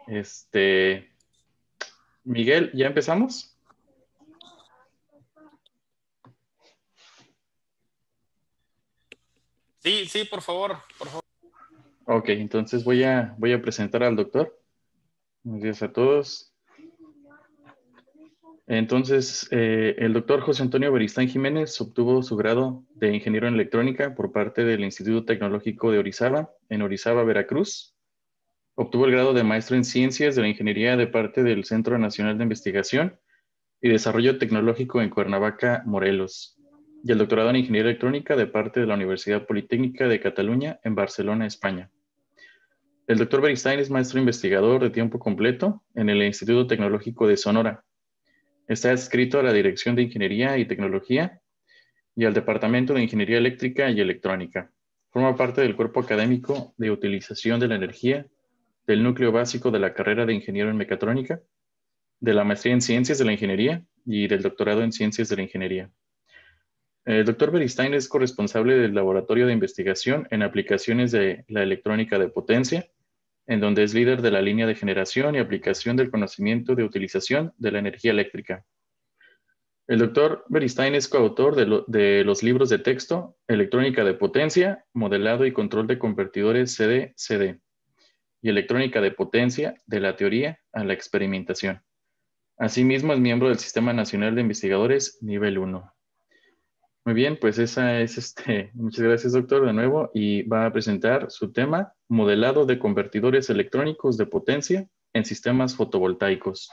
Este, Miguel, ¿ya empezamos? Sí, sí, por favor, Ok, entonces voy a presentar al doctor. Buenos días a todos. Entonces, el doctor José Antonio Beristain Jiménez obtuvo su grado de ingeniero en electrónica por parte del Instituto Tecnológico de Orizaba, en Orizaba, Veracruz. Obtuvo el grado de maestro en ciencias de la ingeniería de parte del Centro Nacional de Investigación y Desarrollo Tecnológico en Cuernavaca, Morelos. Y el doctorado en ingeniería electrónica de parte de la Universidad Politécnica de Cataluña, en Barcelona, España. El doctor Beristain es maestro investigador de tiempo completo en el Instituto Tecnológico de Sonora. Está adscrito a la Dirección de Ingeniería y Tecnología y al Departamento de Ingeniería Eléctrica y Electrónica. Forma parte del cuerpo académico de utilización de la energía, del núcleo básico de la carrera de ingeniero en mecatrónica, de la maestría en ciencias de la ingeniería y del doctorado en ciencias de la ingeniería. El doctor Beristain es corresponsable del Laboratorio de Investigación en Aplicaciones de la Electrónica de Potencia, en donde es líder de la línea de generación y aplicación del conocimiento de utilización de la energía eléctrica. El doctor Beristain es coautor de los libros de texto Electrónica de Potencia, Modelado y Control de Convertidores CD-CD y Electrónica de Potencia, de la teoría a la experimentación. Asimismo, es miembro del Sistema Nacional de Investigadores Nivel 1. Muy bien, pues esa es Muchas gracias, doctor, de nuevo, y va a presentar su tema, modelado de convertidores electrónicos de potencia en sistemas fotovoltaicos.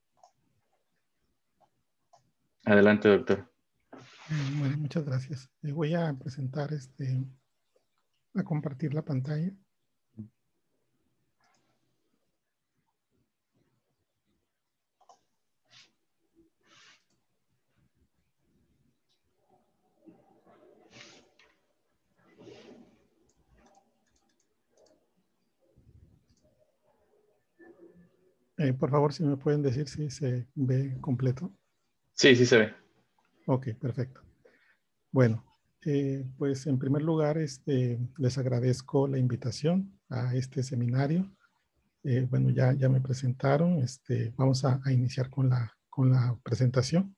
Adelante, doctor. Bueno, muchas gracias. Voy a presentar a compartir la pantalla. Por favor, si me pueden decir si se ve completo. Sí, sí se ve. Ok, perfecto. Bueno, pues en primer lugar, les agradezco la invitación a este seminario. Bueno, ya me presentaron. Vamos a iniciar con la presentación.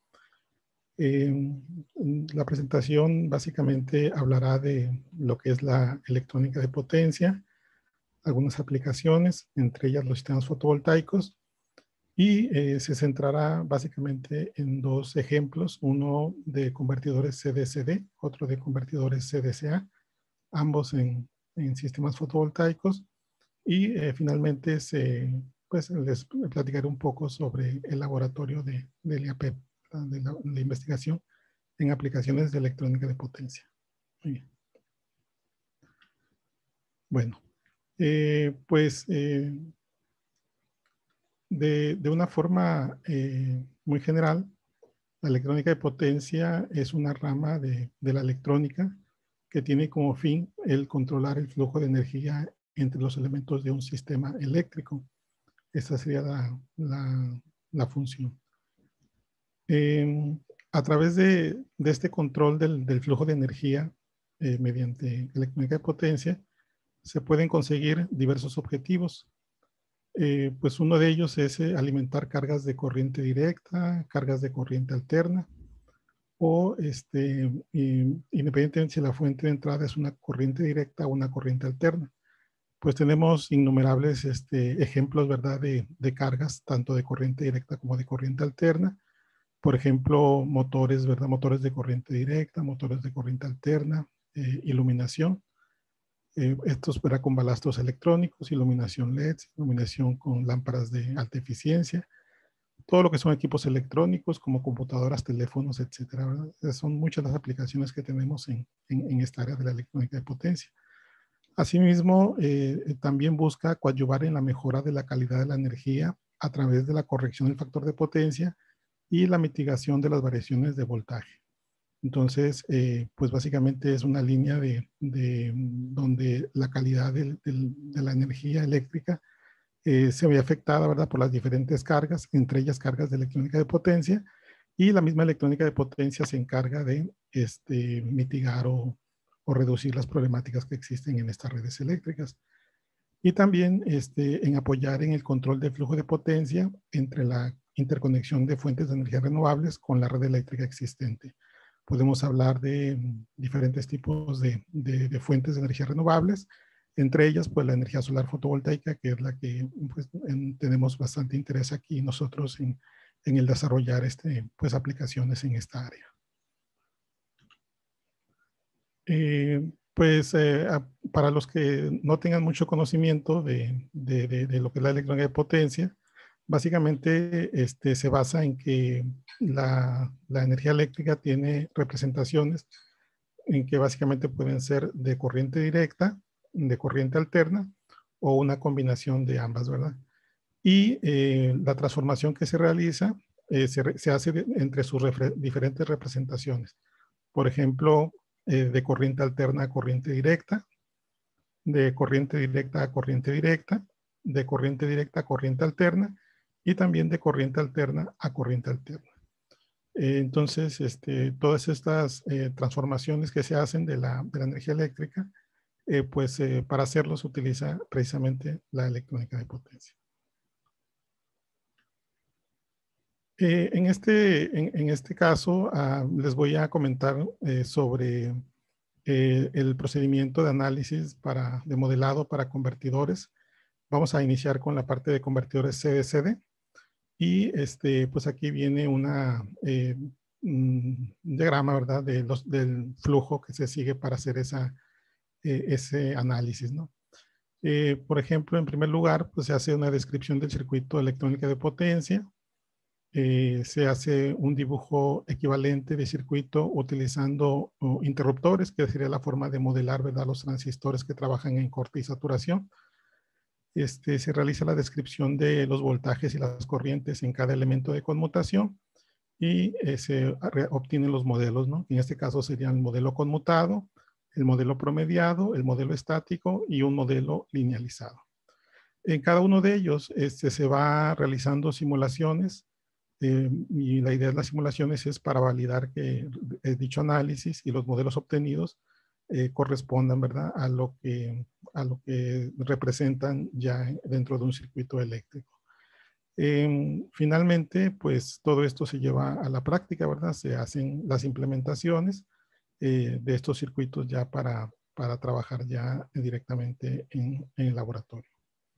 La presentación básicamente hablará de lo que es la electrónica de potencia, algunas aplicaciones, entre ellas los sistemas fotovoltaicos, y se centrará básicamente en dos ejemplos, uno de convertidores CD-CD, otro de convertidores CDCA, ambos en sistemas fotovoltaicos, y finalmente pues les platicaré un poco sobre el laboratorio del IAPEP, de la investigación en aplicaciones de electrónica de potencia. Muy bien. Bueno, pues de una forma muy general, la electrónica de potencia es una rama de la electrónica que tiene como fin el controlar el flujo de energía entre los elementos de un sistema eléctrico. Esa sería la función. A través de este control del flujo de energía mediante electrónica de potencia, se pueden conseguir diversos objetivos. Pues uno de ellos es alimentar cargas de corriente directa, cargas de corriente alterna, o independientemente si la fuente de entrada es una corriente directa o una corriente alterna. Pues tenemos innumerables ejemplos, ¿verdad?, de cargas, tanto de corriente directa como de corriente alterna. Por ejemplo, motores, ¿verdad? Motores de corriente directa, motores de corriente alterna, iluminación. Estos para con balastros electrónicos, iluminación LED, iluminación con lámparas de alta eficiencia, todo lo que son equipos electrónicos como computadoras, teléfonos, etcétera, ¿verdad? Son muchas las aplicaciones que tenemos en esta área de la electrónica de potencia. Asimismo, también busca coadyuvar en la mejora de la calidad de la energía a través de la corrección del factor de potencia y la mitigación de las variaciones de voltaje. Entonces, pues básicamente es una línea donde la calidad de la energía eléctrica se ve afectada, ¿verdad?, por las diferentes cargas, entre ellas cargas de electrónica de potencia, y la misma electrónica de potencia se encarga de mitigar o reducir las problemáticas que existen en estas redes eléctricas. y también en apoyar en el control del flujo de potencia entre la interconexión de fuentes de energía renovables con la red eléctrica existente. Podemos hablar de diferentes tipos de fuentes de energía renovables, entre ellas pues la energía solar fotovoltaica, que es la que pues, tenemos bastante interés aquí nosotros en el desarrollar pues, aplicaciones en esta área. Para los que no tengan mucho conocimiento de lo que es la electrónica de potencia, básicamente se basa en que la energía eléctrica tiene representaciones en que básicamente pueden ser de corriente directa, de corriente alterna o una combinación de ambas, ¿verdad? Y la transformación que se realiza se hace entre sus diferentes representaciones. Por ejemplo, de corriente alterna a corriente directa, de corriente directa a corriente directa, de corriente directa a corriente alterna y también de corriente alterna a corriente alterna. Entonces, todas estas transformaciones que se hacen de la energía eléctrica, para hacerlo se utiliza precisamente la electrónica de potencia. En este caso, les voy a comentar sobre el procedimiento de análisis de modelado para convertidores. Vamos a iniciar con la parte de convertidores CD-CD. Y pues aquí viene un diagrama, ¿verdad? Del flujo que se sigue para hacer ese análisis, ¿no? Por ejemplo, en primer lugar, pues se hace una descripción del circuito electrónico de potencia. Se hace un dibujo equivalente de circuito utilizando interruptores, que sería la forma de modelar, ¿verdad? Los transistores que trabajan en corte y saturación. Se realiza la descripción de los voltajes y las corrientes en cada elemento de conmutación y se obtienen los modelos, ¿no? En este caso serían el modelo conmutado, el modelo promediado, el modelo estático y un modelo linealizado. En cada uno de ellos se va realizando simulaciones y la idea de las simulaciones es para validar que dicho análisis y los modelos obtenidos correspondan, ¿verdad? a lo que representan ya dentro de un circuito eléctrico. Finalmente, pues todo esto se lleva a la práctica, ¿verdad? Se hacen las implementaciones de estos circuitos ya para trabajar ya directamente en el laboratorio.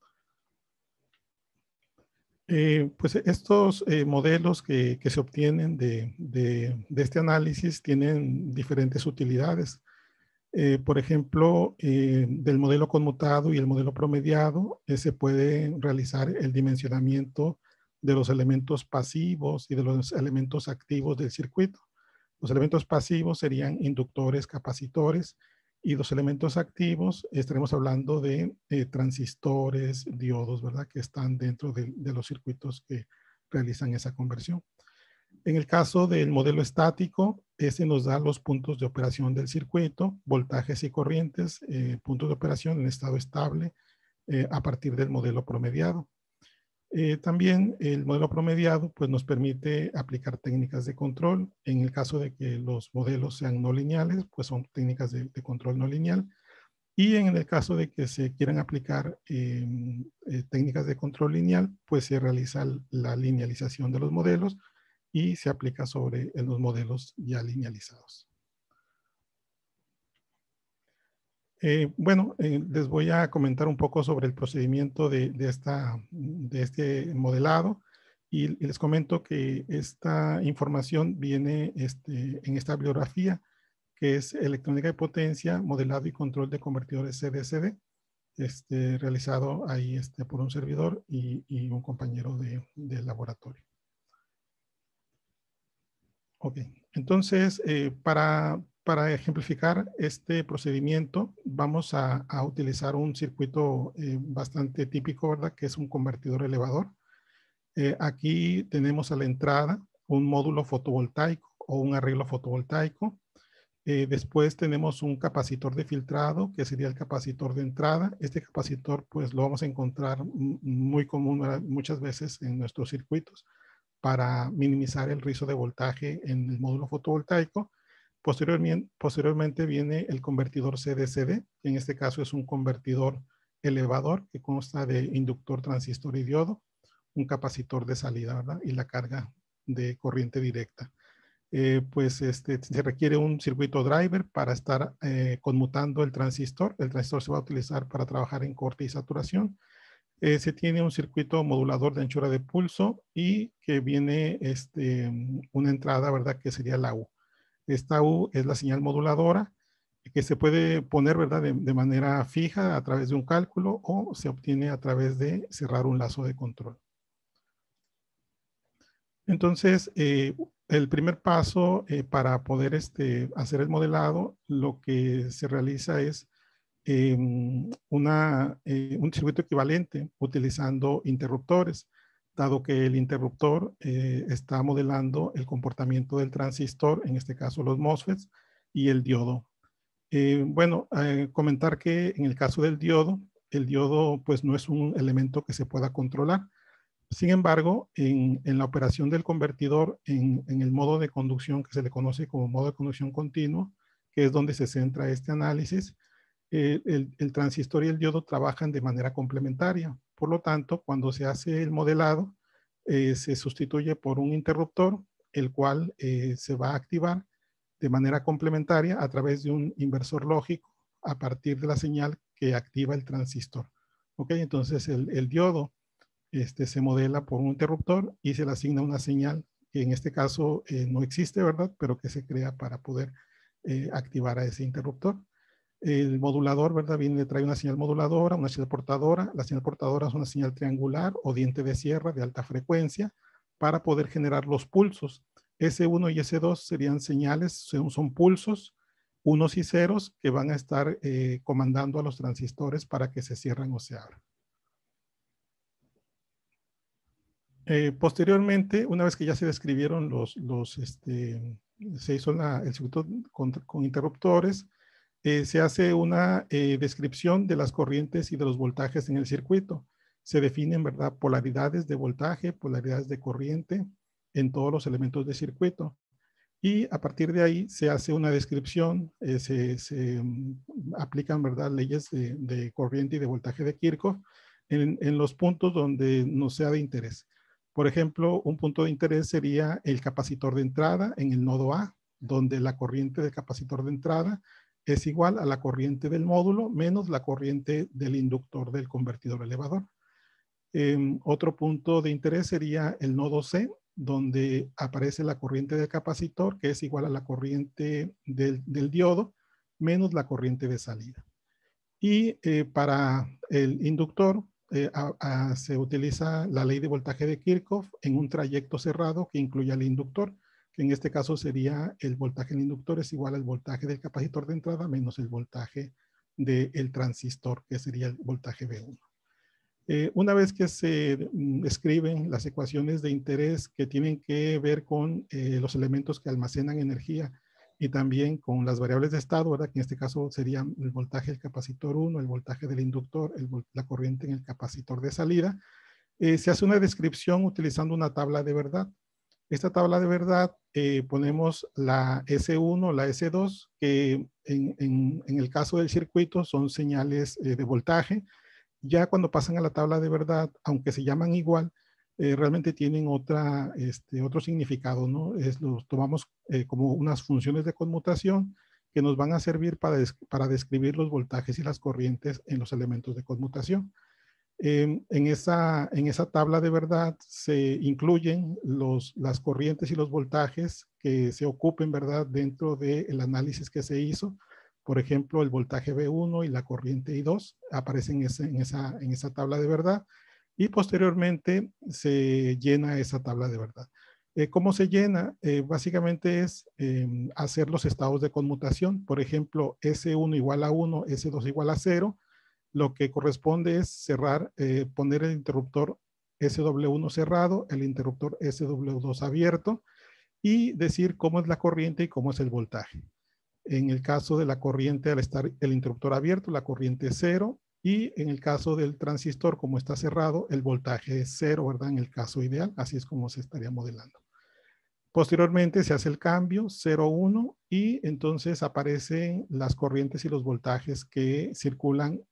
Pues estos modelos que se obtienen de este análisis tienen diferentes utilidades. Por ejemplo, del modelo conmutado y el modelo promediado, se puede realizar el dimensionamiento de los elementos pasivos y de los elementos activos del circuito. Los elementos pasivos serían inductores, capacitores, y los elementos activos estaremos hablando de transistores, diodos, ¿verdad? Que están dentro de los circuitos que realizan esa conversión. En el caso del modelo estático, ese nos da los puntos de operación del circuito, voltajes y corrientes, puntos de operación en estado estable a partir del modelo promediado. También el modelo promediado pues, nos permite aplicar técnicas de control. En el caso de que los modelos sean no lineales, pues son técnicas de control no lineal. Y en el caso de que se quieran aplicar técnicas de control lineal, pues se realiza la linealización de los modelos y se aplica sobre los modelos ya linealizados. Les voy a comentar un poco sobre el procedimiento de este modelado y les comento que esta información viene en esta bibliografía que es Electrónica de Potencia, Modelado y Control de Convertidores CD-CD, realizado ahí por un servidor y un compañero del laboratorio. Ok, entonces para ejemplificar este procedimiento vamos a utilizar un circuito bastante típico, ¿verdad? Que es un convertidor elevador. Aquí tenemos a la entrada un módulo fotovoltaico o un arreglo fotovoltaico. Después tenemos un capacitor de filtrado, que sería el capacitor de entrada. Este capacitor pues lo vamos a encontrar muy común muchas veces en nuestros circuitos para minimizar el riesgo de voltaje en el módulo fotovoltaico. Posteriormente viene el convertidor CD-CD, que en este caso es un convertidor elevador que consta de inductor, transistor y diodo, un capacitor de salida, ¿verdad? Y la carga de corriente directa. Pues se requiere un circuito driver para estar conmutando el transistor. El transistor se va a utilizar para trabajar en corte y saturación. Se tiene un circuito modulador de anchura de pulso y que viene una entrada, ¿verdad? Que sería la U. Esta U es la señal moduladora que se puede poner, ¿verdad? De manera fija a través de un cálculo o se obtiene a través de cerrar un lazo de control. Entonces, el primer paso para poder hacer el modelado, lo que se realiza es un circuito equivalente utilizando interruptores, dado que el interruptor está modelando el comportamiento del transistor, en este caso los MOSFETs, y el diodo. Comentar que en el caso del diodo, el diodo pues no es un elemento que se pueda controlar. Sin embargo, en la operación del convertidor, en el modo de conducción que se le conoce como modo de conducción continuo, que es donde se centra este análisis, el transistor y el diodo trabajan de manera complementaria. Por lo tanto, cuando se hace el modelado, se sustituye por un interruptor, el cual se va a activar de manera complementaria a través de un inversor lógico a partir de la señal que activa el transistor. ¿Ok? Entonces, el diodo se modela por un interruptor y se le asigna una señal que en este caso no existe, ¿verdad? Pero que se crea para poder activar a ese interruptor. El modulador, ¿verdad? Trae una señal moduladora, una señal portadora. La señal portadora es una señal triangular o diente de sierra de alta frecuencia para poder generar los pulsos. S1 y S2 serían señales, son pulsos, unos y ceros que van a estar comandando a los transistores para que se cierren o se abran. Posteriormente, una vez que ya se describieron se hizo el circuito con interruptores, se hace una descripción de las corrientes y de los voltajes en el circuito. Se definen, ¿verdad?, polaridades de voltaje, polaridades de corriente en todos los elementos del circuito. Y a partir de ahí se hace una descripción, se aplican, ¿verdad?, leyes de corriente y de voltaje de Kirchhoff en los puntos donde nos sea de interés. Por ejemplo, un punto de interés sería el capacitor de entrada en el nodo A, donde la corriente del capacitor de entrada es igual a la corriente del módulo menos la corriente del inductor del convertidor elevador. Otro punto de interés sería el nodo C, donde aparece la corriente del capacitor, que es igual a la corriente del diodo, menos la corriente de salida. Y para el inductor se utiliza la ley de voltaje de Kirchhoff en un trayecto cerrado que incluye al inductor, que en este caso sería el voltaje del inductor es igual al voltaje del capacitor de entrada menos el voltaje del transistor, que sería el voltaje V1. Una vez que se escriben las ecuaciones de interés que tienen que ver con los elementos que almacenan energía y también con las variables de estado, ¿verdad? Que en este caso serían el voltaje del capacitor 1, el voltaje del inductor, la corriente en el capacitor de salida, se hace una descripción utilizando una tabla de verdad. Esta tabla de verdad ponemos la S1, la S2, que en el caso del circuito son señales de voltaje. Ya cuando pasan a la tabla de verdad, aunque se llaman igual, realmente tienen otro significado, ¿no? Los tomamos como unas funciones de conmutación que nos van a servir para describir los voltajes y las corrientes en los elementos de conmutación. En esa tabla de verdad se incluyen las corrientes y los voltajes que se ocupen, ¿verdad?, dentro del análisis que se hizo. Por ejemplo, el voltaje V1 y la corriente I2 aparecen en esa tabla de verdad y posteriormente se llena esa tabla de verdad. ¿Cómo se llena? Básicamente es hacer los estados de conmutación. Por ejemplo, S1 igual a 1, S2 igual a 0. Lo que corresponde es cerrar, poner el interruptor SW1 cerrado, el interruptor SW2 abierto y decir cómo es la corriente y cómo es el voltaje. En el caso de la corriente, al estar el interruptor abierto, la corriente es 0. Y en el caso del transistor, como está cerrado, el voltaje es 0, ¿verdad? En el caso ideal, así es como se estaría modelando. Posteriormente se hace el cambio 0,1 y entonces aparecen las corrientes y los voltajes que circulan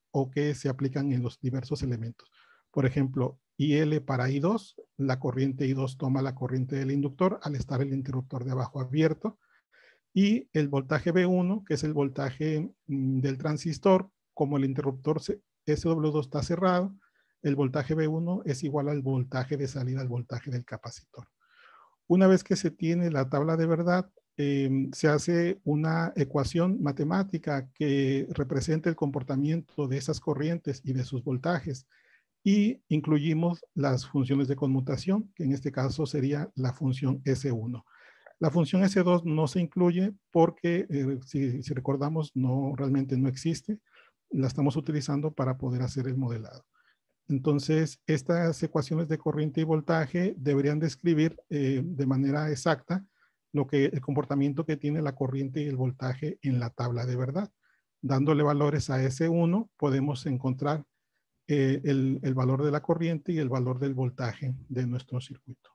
o que se aplican en los diversos elementos. Por ejemplo, IL para I2, la corriente I2 toma la corriente del inductor al estar el interruptor de abajo abierto. Y el voltaje B1, que es el voltaje del transistor, como el interruptor SW2 está cerrado, el voltaje B1 es igual al voltaje de salida al voltaje del capacitor. Una vez que se tiene la tabla de verdad, se hace una ecuación matemática que representa el comportamiento de esas corrientes y de sus voltajes, y incluimos las funciones de conmutación, que en este caso sería la función S1. La función S2 no se incluye porque, si recordamos, realmente no existe. La estamos utilizando para poder hacer el modelado. Entonces, estas ecuaciones de corriente y voltaje deberían describir de manera exacta el comportamiento que tiene la corriente y el voltaje en la tabla de verdad. Dándole valores a S1, podemos encontrar el valor de la corriente y el valor del voltaje de nuestro circuito.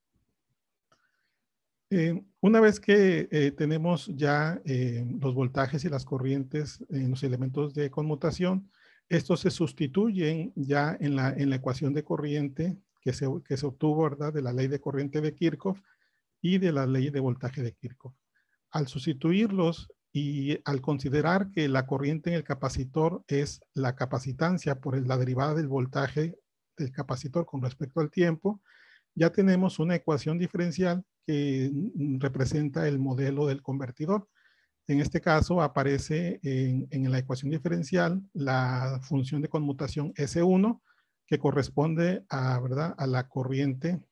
Una vez que tenemos ya los voltajes y las corrientes en los elementos de conmutación, estos se sustituyen ya en la ecuación de corriente que se obtuvo, ¿verdad?, de la ley de corriente de Kirchhoff y de la ley de voltaje de Kirchhoff. Al sustituirlos y al considerar que la corriente en el capacitor es la capacitancia por la derivada del voltaje del capacitor con respecto al tiempo, ya tenemos una ecuación diferencial que representa el modelo del convertidor. En este caso aparece en la ecuación diferencial la función de conmutación S1 que corresponde ¿verdad?, a la corriente,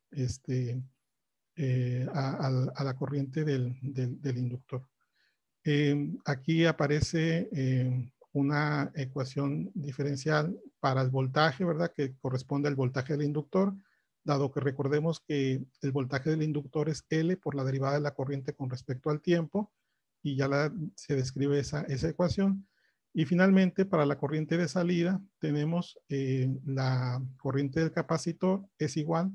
a la corriente del inductor. Aquí aparece una ecuación diferencial para el voltaje, ¿verdad?, que corresponde al voltaje del inductor, dado que recordemos que el voltaje del inductor es L por la derivada de la corriente con respecto al tiempo, y ya se describe esa ecuación. Y finalmente, para la corriente de salida, tenemos la corriente del capacitor es igual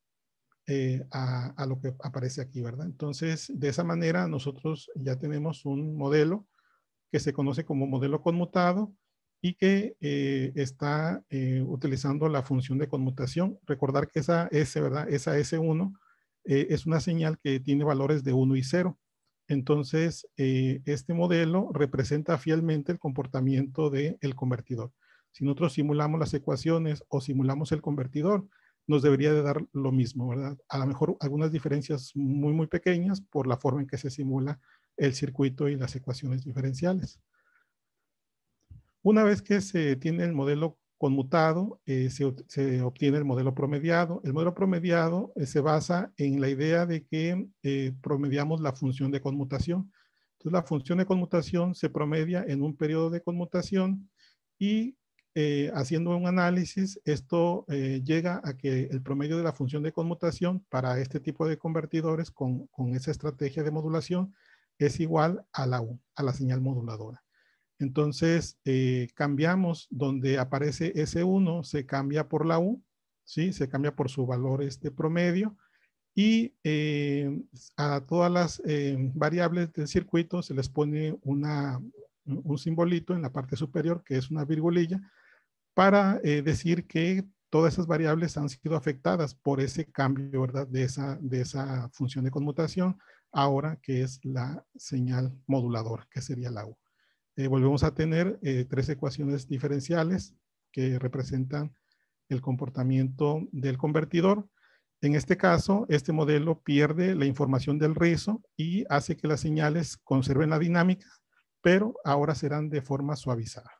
a lo que aparece aquí, ¿verdad? Entonces, de esa manera, nosotros ya tenemos un modelo que se conoce como modelo conmutado y que está utilizando la función de conmutación. Recordar que esa S, ¿verdad?, esa S1 es una señal que tiene valores de 1 y 0. Entonces, este modelo representa fielmente el comportamiento del convertidor. Si nosotros simulamos las ecuaciones o simulamos el convertidor, nos debería de dar lo mismo, ¿verdad? A lo mejor algunas diferencias muy, muy pequeñas por la forma en que se simula el circuito y las ecuaciones diferenciales. Una vez que se tiene el modelo conmutado, se obtiene el modelo promediado. El modelo promediado se basa en la idea de que promediamos la función de conmutación. Entonces, la función de conmutación se promedia en un periodo de conmutación y haciendo un análisis, esto llega a que el promedio de la función de conmutación para este tipo de convertidores con esa estrategia de modulación es igual a la U, a la señal moduladora. Entonces, cambiamos donde aparece S1, se cambia por la U, ¿sí? Se cambia por su valor promedio, y a todas las variables del circuito se les pone un simbolito en la parte superior, que es una virgulilla, para decir que todas esas variables han sido afectadas por ese cambio, ¿verdad?, de esa función de conmutación, ahora que es la señal moduladora, que sería la U. Volvemos a tener tres ecuaciones diferenciales que representan el comportamiento del convertidor. En este caso, este modelo pierde la información del rizo y hace que las señales conserven la dinámica, pero ahora serán de forma suavizada.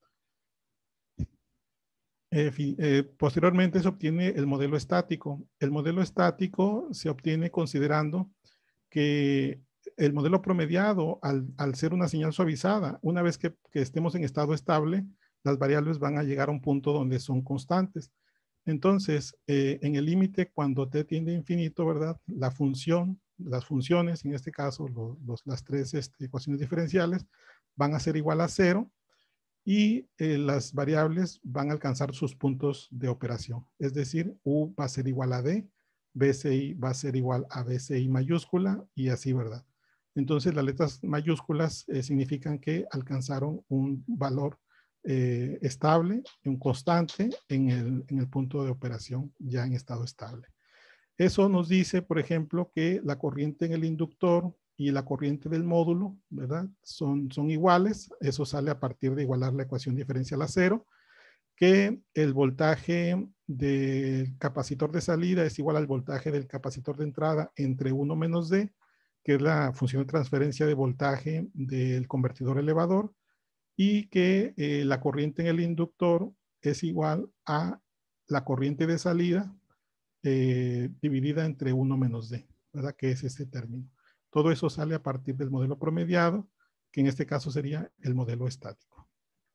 Posteriormente se obtiene el modelo estático. El modelo estático se obtiene considerando que el modelo promediado, al ser una señal suavizada, una vez que estemos en estado estable, las variables van a llegar a un punto donde son constantes. Entonces, en el límite, cuando t tiende a infinito, ¿verdad?, las funciones, en este caso las tres ecuaciones diferenciales, van a ser igual a 0, y las variables van a alcanzar sus puntos de operación. Es decir, U va a ser igual a D, BCI va a ser igual a BCI mayúscula, y así, ¿verdad? Entonces, las letras mayúsculas significan que alcanzaron un valor estable, un constante en el punto de operación ya en estado estable. Eso nos dice, por ejemplo, que la corriente en el inductor y la corriente del módulo, ¿verdad? Son iguales. Eso sale a partir de igualar la ecuación diferencial a cero, que el voltaje del capacitor de salida es igual al voltaje del capacitor de entrada entre 1 menos D, que es la función de transferencia de voltaje del convertidor elevador, y que la corriente en el inductor es igual a la corriente de salida dividida entre 1 menos D, ¿verdad? Que es este término. Todo eso sale a partir del modelo promediado, que en este caso sería el modelo estático.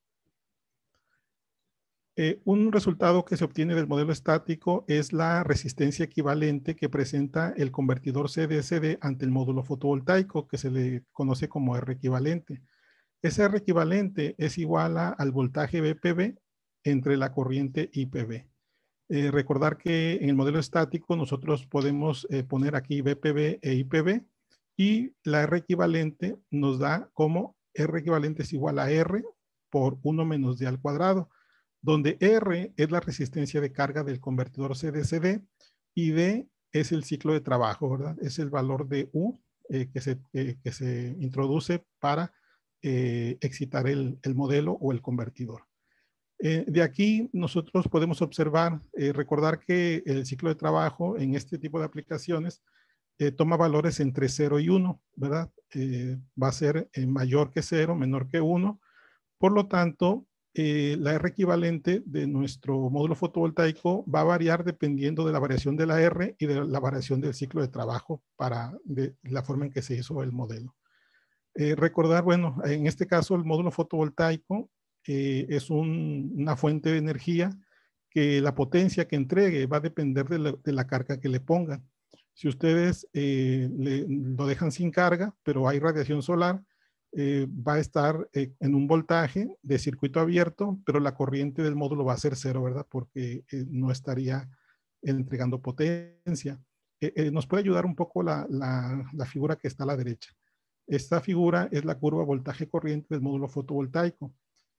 Un resultado que se obtiene del modelo estático es la resistencia equivalente que presenta el convertidor CDSD ante el módulo fotovoltaico, que se le conoce como R equivalente. Ese R equivalente es igual al voltaje VPB entre la corriente IPB. Recordar que en el modelo estático nosotros podemos poner aquí VPB e IPB, y la R equivalente nos da como R equivalente es igual a R por 1 menos D al cuadrado, donde R es la resistencia de carga del convertidor CDCD y D es el ciclo de trabajo, ¿verdad? Es el valor de U que se introduce para excitar el modelo o el convertidor. De aquí nosotros podemos observar, recordar que el ciclo de trabajo en este tipo de aplicaciones toma valores entre 0 y 1, ¿verdad? Va a ser mayor que 0, menor que 1. Por lo tanto, la R equivalente de nuestro módulo fotovoltaico va a variar dependiendo de la variación de la R y de la variación del ciclo de trabajo de la forma en que se hizo el modelo. Recordar, bueno, en este caso el módulo fotovoltaico es una fuente de energía que la potencia que entregue va a depender de la carga que le pongan. Si ustedes lo dejan sin carga, pero hay radiación solar, va a estar en un voltaje de circuito abierto, pero la corriente del módulo va a ser cero, ¿verdad? Porque no estaría entregando potencia. Nos puede ayudar un poco la figura que está a la derecha. Esta figura es la curva voltaje-corriente del módulo fotovoltaico.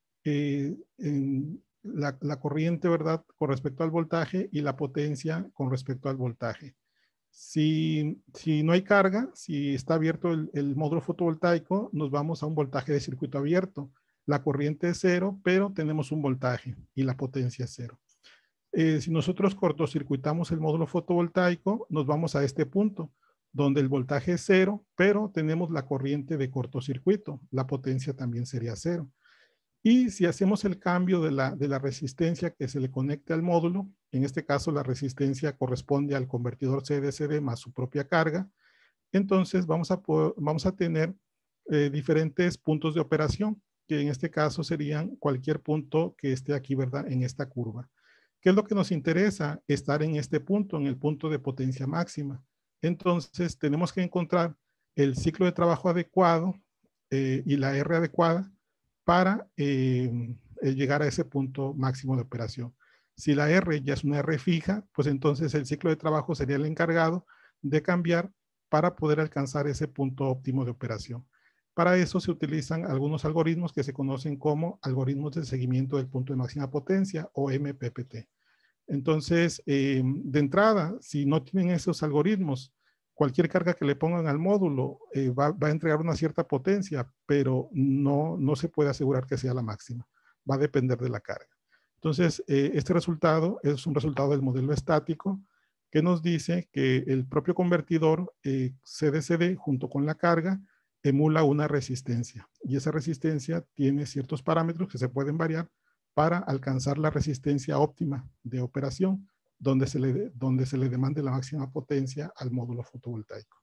La corriente, ¿verdad?, con respecto al voltaje, y la potencia con respecto al voltaje. Si no hay carga, si está abierto el módulo fotovoltaico, nos vamos a un voltaje de circuito abierto. La corriente es cero, pero tenemos un voltaje y la potencia es cero. Si nosotros cortocircuitamos el módulo fotovoltaico, nos vamos a este punto, donde el voltaje es cero, pero tenemos la corriente de cortocircuito. La potencia también sería cero. Y si hacemos el cambio de la resistencia que se le conecte al módulo, en este caso la resistencia corresponde al convertidor CDCD más su propia carga, entonces vamos a tener diferentes puntos de operación, que en este caso serían cualquier punto que esté aquí, ¿verdad?, en esta curva. ¿Qué es lo que nos interesa? Estar en este punto, en el punto de potencia máxima. Entonces tenemos que encontrar el ciclo de trabajo adecuado y la R adecuada para llegar a ese punto máximo de operación. Si la R ya es una R fija, pues entonces el ciclo de trabajo sería el encargado de cambiar para poder alcanzar ese punto óptimo de operación. Para eso se utilizan algunos algoritmos que se conocen como algoritmos de seguimiento del punto de máxima potencia, o MPPT. Entonces, de entrada, si no tienen esos algoritmos, cualquier carga que le pongan al módulo va a entregar una cierta potencia, pero no se puede asegurar que sea la máxima. Va a depender de la carga. Entonces, este resultado es un resultado del modelo estático que nos dice que el propio convertidor CDCD junto con la carga emula una resistencia. Y esa resistencia tiene ciertos parámetros que se pueden variar para alcanzar la resistencia óptima de operación, donde se le demande la máxima potencia al módulo fotovoltaico.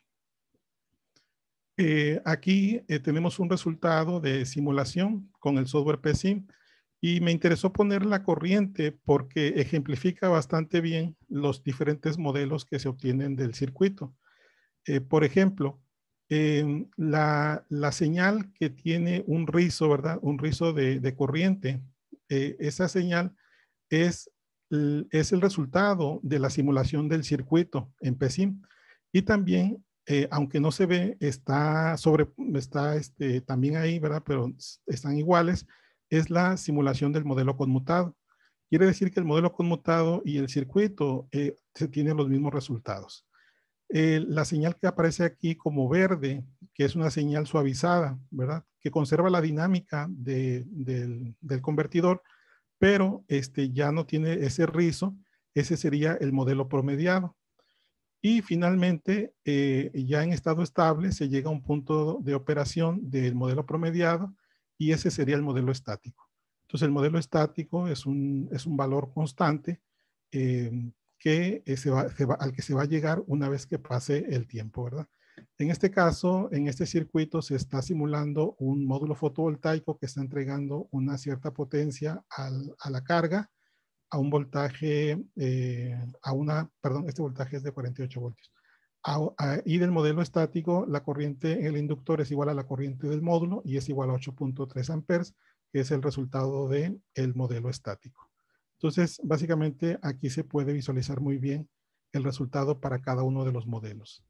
Aquí tenemos un resultado de simulación con el software PSIM, y me interesó poner la corriente porque ejemplifica bastante bien los diferentes modelos que se obtienen del circuito. Por ejemplo, la señal que tiene un rizo, ¿verdad? Un rizo de corriente, esa señal es el resultado de la simulación del circuito en PSIM. Y también, aunque no se ve, está también ahí, ¿verdad? Pero están iguales. es la simulación del modelo conmutado. Quiere decir que el modelo conmutado y el circuito se tienen los mismos resultados. La señal que aparece aquí como verde, que es una señal suavizada, ¿verdad? Que conserva la dinámica del convertidor, pero ya no tiene ese rizo. Ese sería el modelo promediado. Y finalmente, ya en estado estable, se llega a un punto de operación del modelo promediado y ese sería el modelo estático. Entonces, el modelo estático es un valor constante que al que se va a llegar una vez que pase el tiempo, ¿verdad? En este caso, en este circuito se está simulando un módulo fotovoltaico que está entregando una cierta potencia a la carga, a un voltaje, perdón, este voltaje es de 48 voltios. Y del modelo estático, la corriente en el inductor es igual a la corriente del módulo y es igual a 8.3 amperes, que es el resultado del modelo estático. Entonces, básicamente aquí se puede visualizar muy bien el resultado para cada uno de los modelos.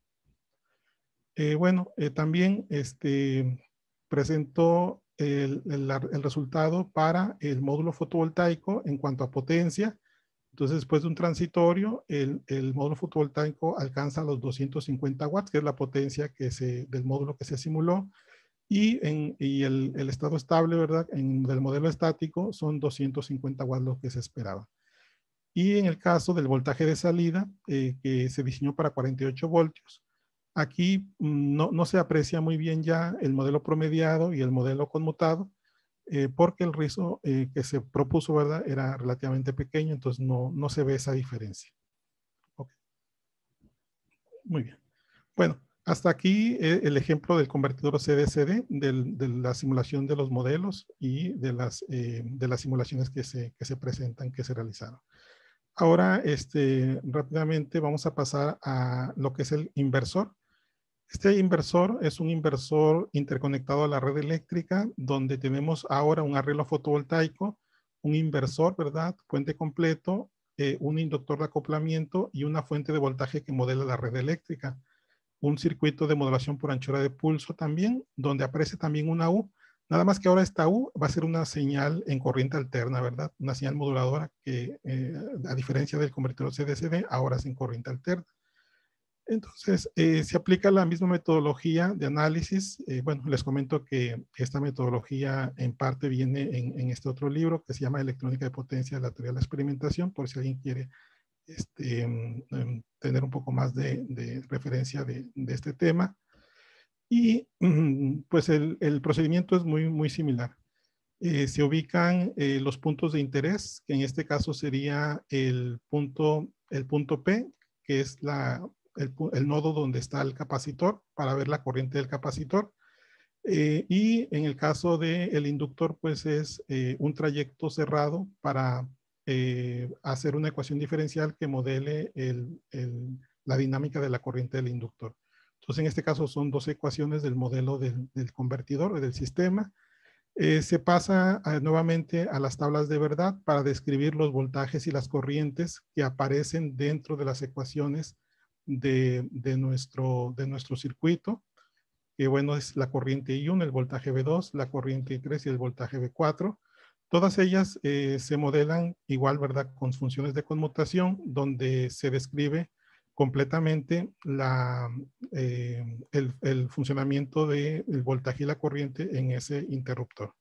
También presentó el resultado para el módulo fotovoltaico en cuanto a potencia. Entonces, después de un transitorio, el módulo fotovoltaico alcanza los 250 watts, que es la potencia del módulo que se simuló. Y el estado estable, ¿verdad? Del modelo estático son 250 watts lo que se esperaba. Y en el caso del voltaje de salida, que se diseñó para 48 voltios, aquí no se aprecia muy bien ya el modelo promediado y el modelo conmutado, porque el rizo que se propuso, ¿verdad?, era relativamente pequeño, entonces no se ve esa diferencia. Okay. Muy bien. Bueno, hasta aquí el ejemplo del convertidor CD-CD, de la simulación de los modelos y de las simulaciones que se presentan, que se realizaron. Ahora, rápidamente vamos a pasar a lo que es el inversor. Este inversor es un inversor interconectado a la red eléctrica, donde tenemos ahora un arreglo fotovoltaico, un inversor, ¿verdad? Fuente completo, un inductor de acoplamiento y una fuente de voltaje que modela la red eléctrica. Un circuito de modulación por anchura de pulso también, donde aparece también una U. Nada más que ahora esta U va a ser una señal en corriente alterna, ¿verdad? Una señal moduladora que, a diferencia del convertidor CD-CD, ahora es en corriente alterna. Entonces, se aplica la misma metodología de análisis. Bueno, les comento que esta metodología en parte viene en este otro libro que se llama Electrónica de Potencia de la Teoría de la Experimentación, por si alguien quiere tener un poco más de referencia de este tema. Y pues el procedimiento es muy similar. Se ubican los puntos de interés, que en este caso sería el punto P, que es el nodo donde está el capacitor, para ver la corriente del capacitor. Y en el caso del inductor, pues es un trayecto cerrado para hacer una ecuación diferencial que modele la dinámica de la corriente del inductor. Entonces, en este caso son dos ecuaciones del modelo del convertidor o del sistema. Se pasa nuevamente a las tablas de verdad para describir los voltajes y las corrientes que aparecen dentro de las ecuaciones de nuestro circuito, que bueno, es la corriente I1, el voltaje V2, la corriente I3 y el voltaje V4. Todas ellas se modelan igual, ¿verdad?, con funciones de conmutación, donde se describe completamente el funcionamiento del voltaje y la corriente en ese interruptor.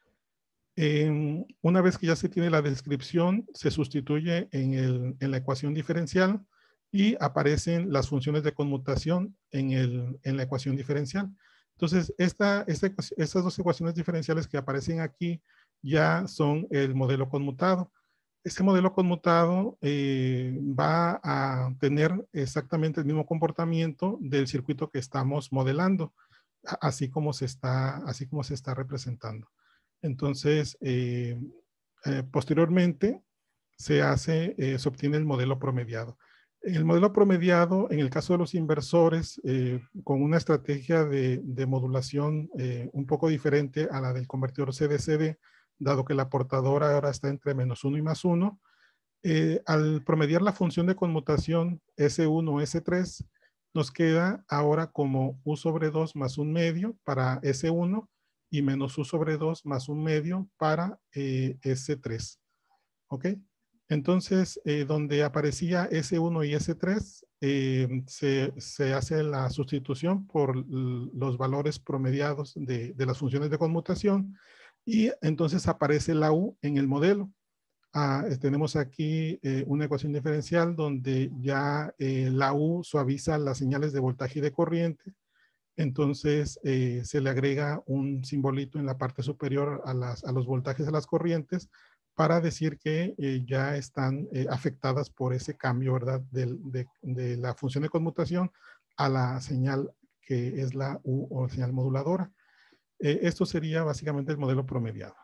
Una vez que ya se tiene la descripción, se sustituye en la ecuación diferencial y aparecen las funciones de conmutación en la ecuación diferencial. Entonces, estas dos ecuaciones diferenciales que aparecen aquí ya son el modelo conmutado. Este modelo conmutado va a tener exactamente el mismo comportamiento del circuito que estamos modelando, así como se está representando. Entonces, posteriormente se obtiene el modelo promediado. El modelo promediado, en el caso de los inversores, con una estrategia de modulación un poco diferente a la del convertidor CD-CD, dado que la portadora ahora está entre -1 y +1, al promediar la función de conmutación S1 o S3, nos queda ahora como U sobre 2 más 1 medio para S1 y menos U sobre 2 más un medio para S3. ¿Ok? Entonces, donde aparecía S1 y S3, se hace la sustitución por los valores promediados de las funciones de conmutación y entonces aparece la U en el modelo. Tenemos aquí una ecuación diferencial donde ya la U suaviza las señales de voltaje y de corriente. Entonces se le agrega un simbolito en la parte superior a los voltajes de las corrientes para decir que ya están afectadas por ese cambio, ¿verdad? De la función de conmutación a la señal que es la U o señal moduladora. Esto sería básicamente el modelo promediado.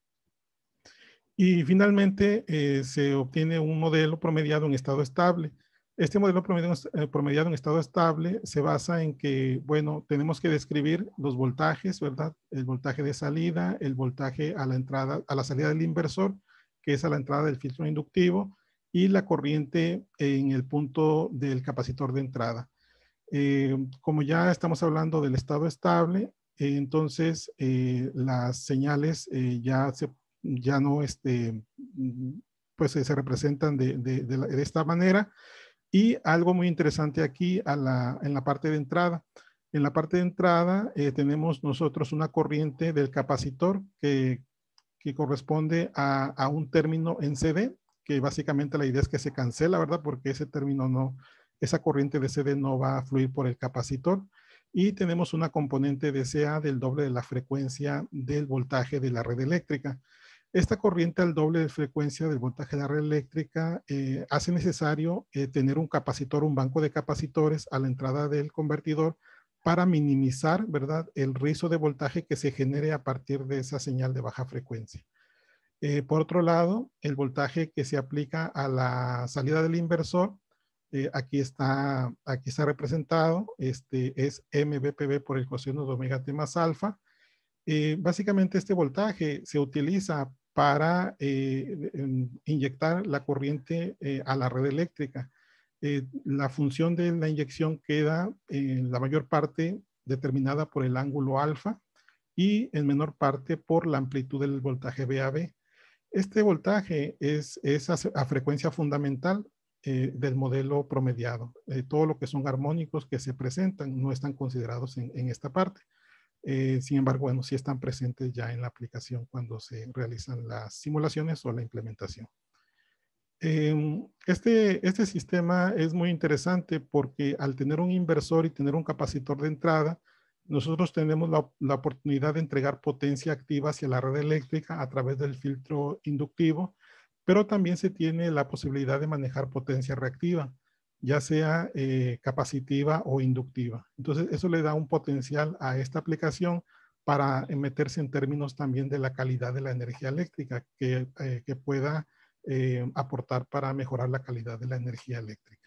Y finalmente se obtiene un modelo promediado en estado estable. Este modelo promediado en estado estable se basa en que, bueno, tenemos que describir los voltajes, ¿verdad? El voltaje de salida, el voltaje a la entrada, a la salida del inversor, que es a la entrada del filtro inductivo, y la corriente en el punto del capacitor de entrada. Como ya estamos hablando del estado estable, entonces las señales ya no pues se representan de esta manera. Y algo muy interesante aquí en la parte de entrada. En la parte de entrada tenemos nosotros una corriente del capacitor que corresponde a un término en CD, que básicamente la idea es que se cancela, ¿verdad? Porque ese término no, esa corriente de CD no va a fluir por el capacitor. Y tenemos una componente de CA del doble de la frecuencia del voltaje de la red eléctrica. Esta corriente al doble de frecuencia del voltaje de la red eléctrica hace necesario tener un capacitor, un banco de capacitores a la entrada del convertidor para minimizar, ¿verdad?, el riesgo de voltaje que se genere a partir de esa señal de baja frecuencia. Por otro lado, el voltaje que se aplica a la salida del inversor, aquí está representado, es MVPB por el coseno de omega t más alfa. Básicamente este voltaje se utiliza para inyectar la corriente a la red eléctrica. La función de la inyección queda en la mayor parte determinada por el ángulo alfa y en menor parte por la amplitud del voltaje VAB. Este voltaje es a frecuencia fundamental del modelo promediado. Todo lo que son armónicos que se presentan no están considerados en esta parte. Sin embargo, bueno, sí están presentes ya en la aplicación cuando se realizan las simulaciones o la implementación. Este sistema es muy interesante porque al tener un inversor y tener un capacitor de entrada, nosotros tenemos la oportunidad de entregar potencia activa hacia la red eléctrica a través del filtro inductivo, pero también se tiene la posibilidad de manejar potencia reactiva, ya sea capacitiva o inductiva. Entonces, eso le da un potencial a esta aplicación para meterse en términos también de la calidad de la energía eléctrica que pueda aportar para mejorar la calidad de la energía eléctrica.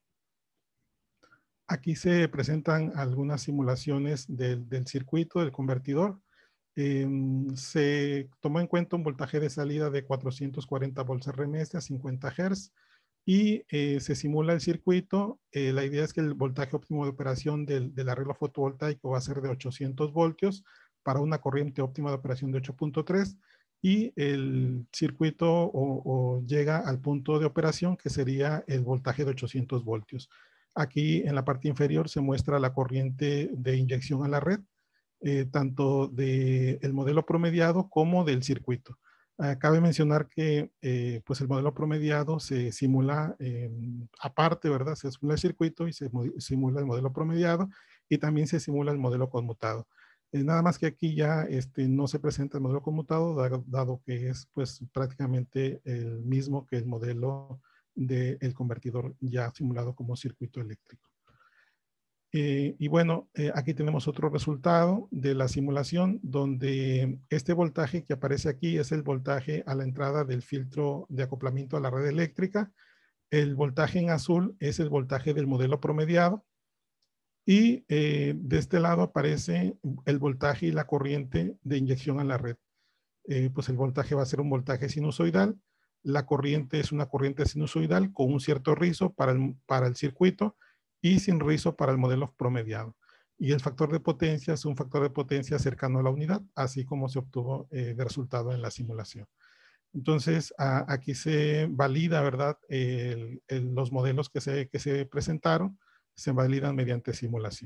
Aquí se presentan algunas simulaciones del circuito, del convertidor. Se tomó en cuenta un voltaje de salida de 440 volts RMS a 50 Hz y se simula el circuito. La idea es que el voltaje óptimo de operación del arreglo fotovoltaico va a ser de 800 voltios para una corriente óptima de operación de 8.3 y el circuito llega al punto de operación que sería el voltaje de 800 voltios. Aquí en la parte inferior se muestra la corriente de inyección a la red, tanto del modelo promediado como del circuito. Cabe mencionar que pues el modelo promediado se simula aparte, ¿verdad? Se simula el circuito y se simula el modelo promediado y también se simula el modelo conmutado. Nada más que aquí ya no se presenta el modelo conmutado, dado que es pues prácticamente el mismo que el modelo del convertidor ya simulado como circuito eléctrico. Y bueno, aquí tenemos otro resultado de la simulación donde este voltaje que aparece aquí es el voltaje a la entrada del filtro de acoplamiento a la red eléctrica. El voltaje en azul es el voltaje del modelo promediado. Y de este lado aparece el voltaje y la corriente de inyección a la red. Pues el voltaje va a ser un voltaje sinusoidal. La corriente es una corriente sinusoidal con un cierto rizo para el circuito y sin rizo para el modelo promediado. y el factor de potencia es un factor de potencia cercano a la unidad, así como se obtuvo de resultado en la simulación. Entonces, aquí se valida, ¿verdad? Los modelos que se presentaron se validan mediante simulación.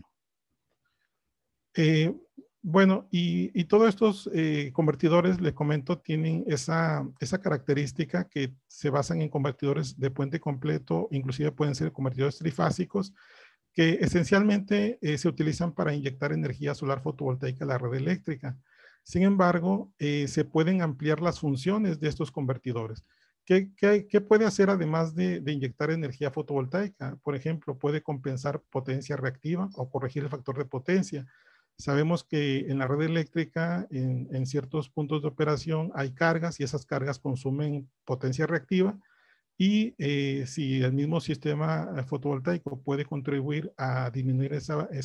Bueno, y todos estos convertidores, les comento, tienen esa característica que se basan en convertidores de puente completo, inclusive pueden ser convertidores trifásicos, que esencialmente se utilizan para inyectar energía solar fotovoltaica a la red eléctrica. Sin embargo, se pueden ampliar las funciones de estos convertidores. ¿Qué puede hacer además de inyectar energía fotovoltaica? Por ejemplo, puede compensar potencia reactiva o corregir el factor de potencia. Sabemos que en la red eléctrica, en ciertos puntos de operación, hay cargas y esas cargas consumen potencia reactiva. Y si el mismo sistema fotovoltaico puede contribuir a disminuir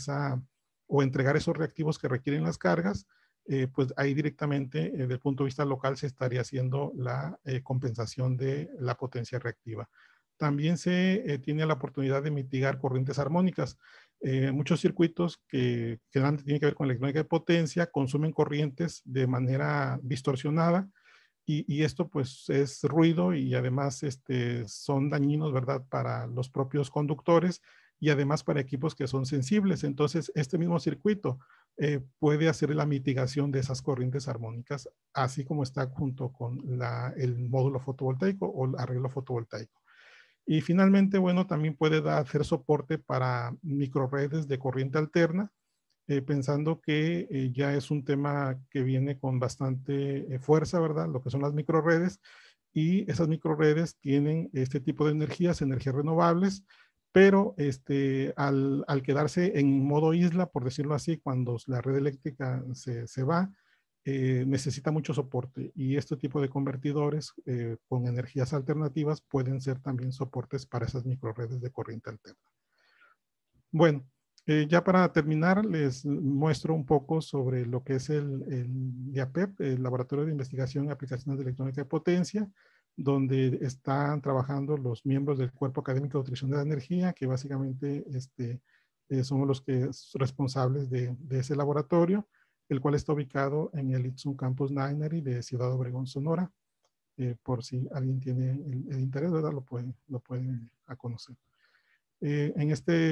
o entregar esos reactivos que requieren las cargas, pues ahí directamente, desde el punto de vista local, se estaría haciendo la compensación de la potencia reactiva. También se tiene la oportunidad de mitigar corrientes armónicas. Muchos circuitos que generalmente tienen que ver con electrónica de potencia consumen corrientes de manera distorsionada, y esto pues es ruido y además son dañinos, ¿verdad? Para los propios conductores y además para equipos que son sensibles. Entonces, este mismo circuito puede hacer la mitigación de esas corrientes armónicas, así como está junto con el módulo fotovoltaico o el arreglo fotovoltaico. Y finalmente, bueno, también puede hacer soporte para microredes de corriente alterna, pensando que ya es un tema que viene con bastante fuerza, ¿verdad? Lo que son las microredes, y esas microredes tienen este tipo de energías renovables, pero al quedarse en modo isla, por decirlo así, cuando la red eléctrica se va, necesita mucho soporte, y este tipo de convertidores con energías alternativas pueden ser también soportes para esas microredes de corriente alterna. Bueno, ya para terminar, les muestro un poco sobre lo que es el LIAPEP, el Laboratorio de Investigación y Aplicaciones de Electrónica de Potencia, donde están trabajando los miembros del Cuerpo Académico de Nutrición de la Energía, que básicamente somos los que responsables de ese laboratorio, el cual está ubicado en el ITSUM Campus Nainari de Ciudad Obregón, Sonora. Por si alguien tiene el interés, ¿verdad? Lo pueden conocer. En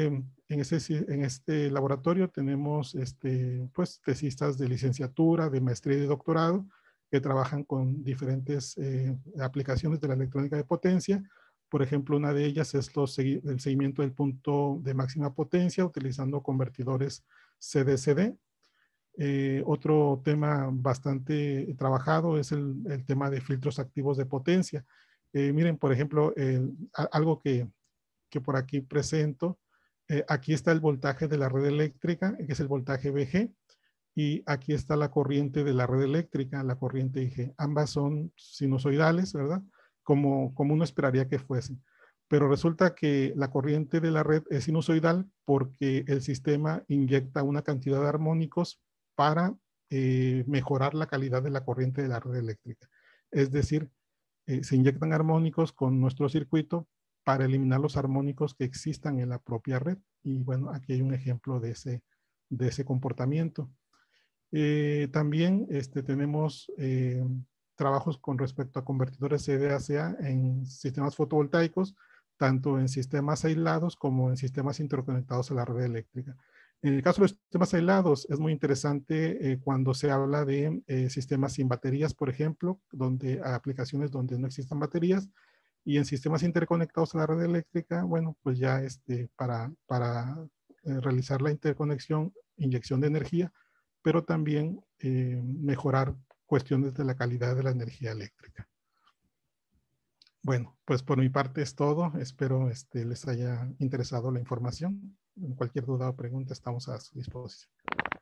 este laboratorio tenemos pues, tesistas de licenciatura, de maestría y de doctorado que trabajan con diferentes aplicaciones de la electrónica de potencia. Por ejemplo, una de ellas es el seguimiento del punto de máxima potencia utilizando convertidores CD-CD. Otro tema bastante trabajado es el tema de filtros activos de potencia. Miren, por ejemplo, algo que por aquí presento. Aquí está el voltaje de la red eléctrica, que es el voltaje VG, y aquí está la corriente de la red eléctrica, la corriente IG. Ambas son sinusoidales, ¿verdad? Como uno esperaría que fuesen. Pero resulta que la corriente de la red es sinusoidal porque el sistema inyecta una cantidad de armónicos para mejorar la calidad de la corriente de la red eléctrica. Es decir, se inyectan armónicos con nuestro circuito para eliminar los armónicos que existan en la propia red. Y bueno, aquí hay un ejemplo de ese comportamiento. También tenemos trabajos con respecto a convertidores CDACA en sistemas fotovoltaicos, tanto en sistemas aislados como en sistemas interconectados a la red eléctrica. En el caso de los sistemas aislados, es muy interesante cuando se habla de sistemas sin baterías, por ejemplo, aplicaciones donde no existan baterías, y en sistemas interconectados a la red eléctrica, bueno, pues ya para realizar la interconexión, inyección de energía, pero también mejorar cuestiones de la calidad de la energía eléctrica. Bueno, pues por mi parte es todo. Espero les haya interesado la información. En cualquier duda o pregunta estamos a su disposición.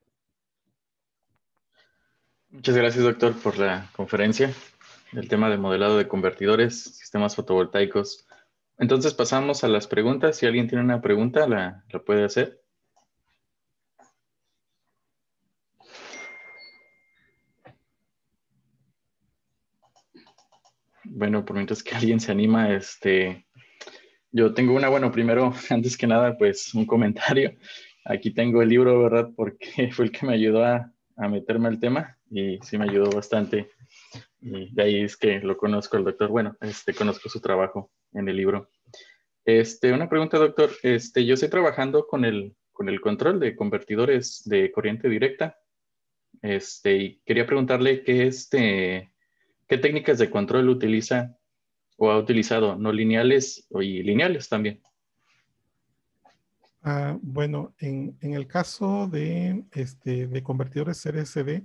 Muchas gracias, doctor, por la conferencia. El tema de modelado de convertidores, sistemas fotovoltaicos. Entonces pasamos a las preguntas. Si alguien tiene una pregunta, la puede hacer. Bueno, por mientras que alguien se anima, yo tengo una, bueno, primero, antes que nada, pues un comentario. Aquí tengo el libro, ¿verdad? Porque fue el que me ayudó a meterme al tema y sí me ayudó bastante. Y de ahí es que lo conozco al doctor. Bueno, conozco su trabajo en el libro. Una pregunta, doctor. Yo estoy trabajando con el control de convertidores de corriente directa. Y quería preguntarle qué técnicas de control utiliza o ha utilizado, no lineales y lineales también. Bueno, en el caso de convertidores CDSD,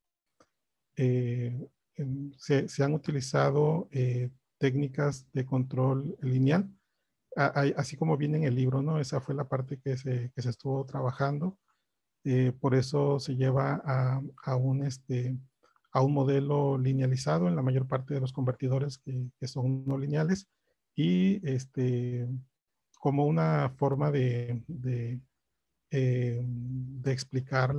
se han utilizado técnicas de control lineal, así como viene en el libro, ¿no? Esa fue la parte que se estuvo trabajando. Por eso se lleva a un modelo linealizado en la mayor parte de los convertidores que son no lineales y como una forma de explicar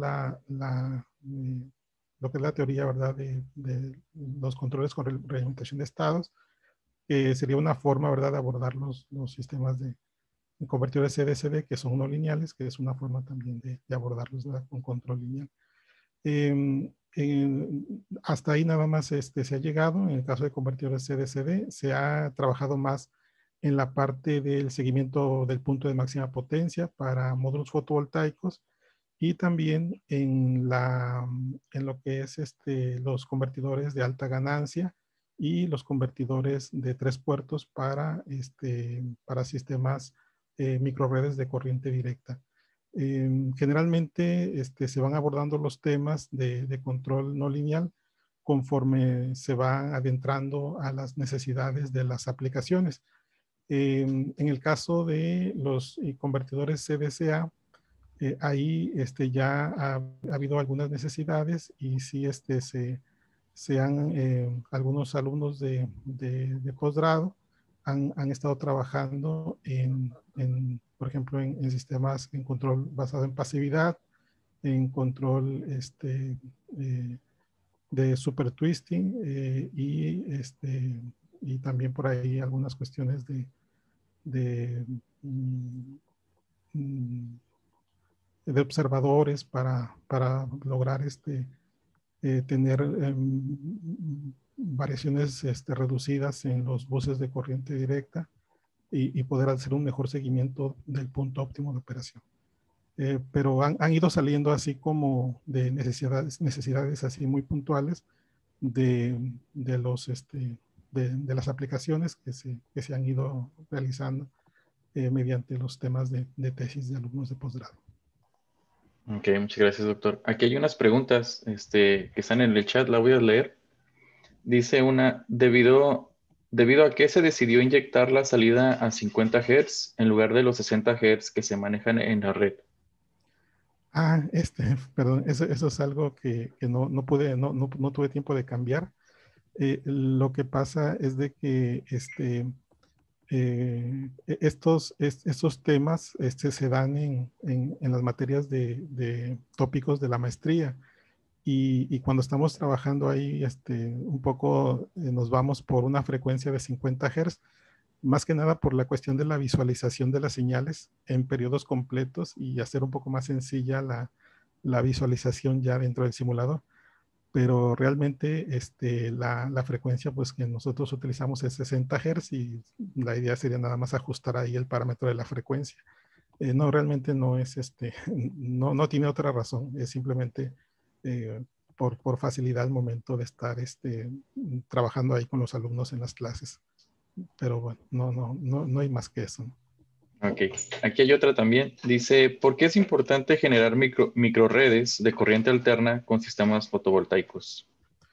lo que es la teoría, ¿verdad? De los controles con reglamentación de estados, que sería una forma, ¿verdad?, de abordar los sistemas de convertidores CDSD que son no lineales, que es una forma también de abordarlos, ¿verdad?, con control lineal. Hasta ahí nada más se ha llegado. En el caso de convertidores CDSD, se ha trabajado más en la parte del seguimiento del punto de máxima potencia para módulos fotovoltaicos y también en lo que es los convertidores de alta ganancia y los convertidores de 3 puertos para sistemas microredes de corriente directa. Generalmente se van abordando los temas de control no lineal conforme se van adentrando a las necesidades de las aplicaciones. En el caso de los convertidores CDCA, ahí ya ha habido algunas necesidades y sí se han, algunos alumnos de posgrado han estado trabajando por ejemplo, en sistemas en control basado en pasividad, en control de super twisting y también por ahí algunas cuestiones de, mm, mm, de observadores para lograr tener variaciones reducidas en los buses de corriente directa y poder hacer un mejor seguimiento del punto óptimo de operación. Pero han ido saliendo así como de necesidades así muy puntuales de de las aplicaciones que se han ido realizando mediante los temas de tesis de alumnos de posgrado. Ok, muchas gracias, doctor. Aquí hay unas preguntas que están en el chat, la voy a leer. Dice una, debido a que se decidió inyectar la salida a 50 Hz en lugar de los 60 Hz que se manejan en la red. Perdón, eso es algo que no pude, no tuve tiempo de cambiar. Lo que pasa es de que estos temas se dan en las materias de tópicos de la maestría y cuando estamos trabajando ahí un poco nos vamos por una frecuencia de 50 Hz, más que nada por la cuestión de la visualización de las señales en periodos completos y hacer un poco más sencilla la visualización ya dentro del simulador. Pero realmente la frecuencia pues que nosotros utilizamos es 60 Hz y la idea sería nada más ajustar ahí el parámetro de la frecuencia. No, realmente no es no tiene otra razón, es simplemente eh, por facilidad al momento de estar trabajando ahí con los alumnos en las clases. Pero bueno, no hay más que eso, ¿no? Ok, aquí hay otra también. Dice, ¿por qué es importante generar microredes de corriente alterna con sistemas fotovoltaicos?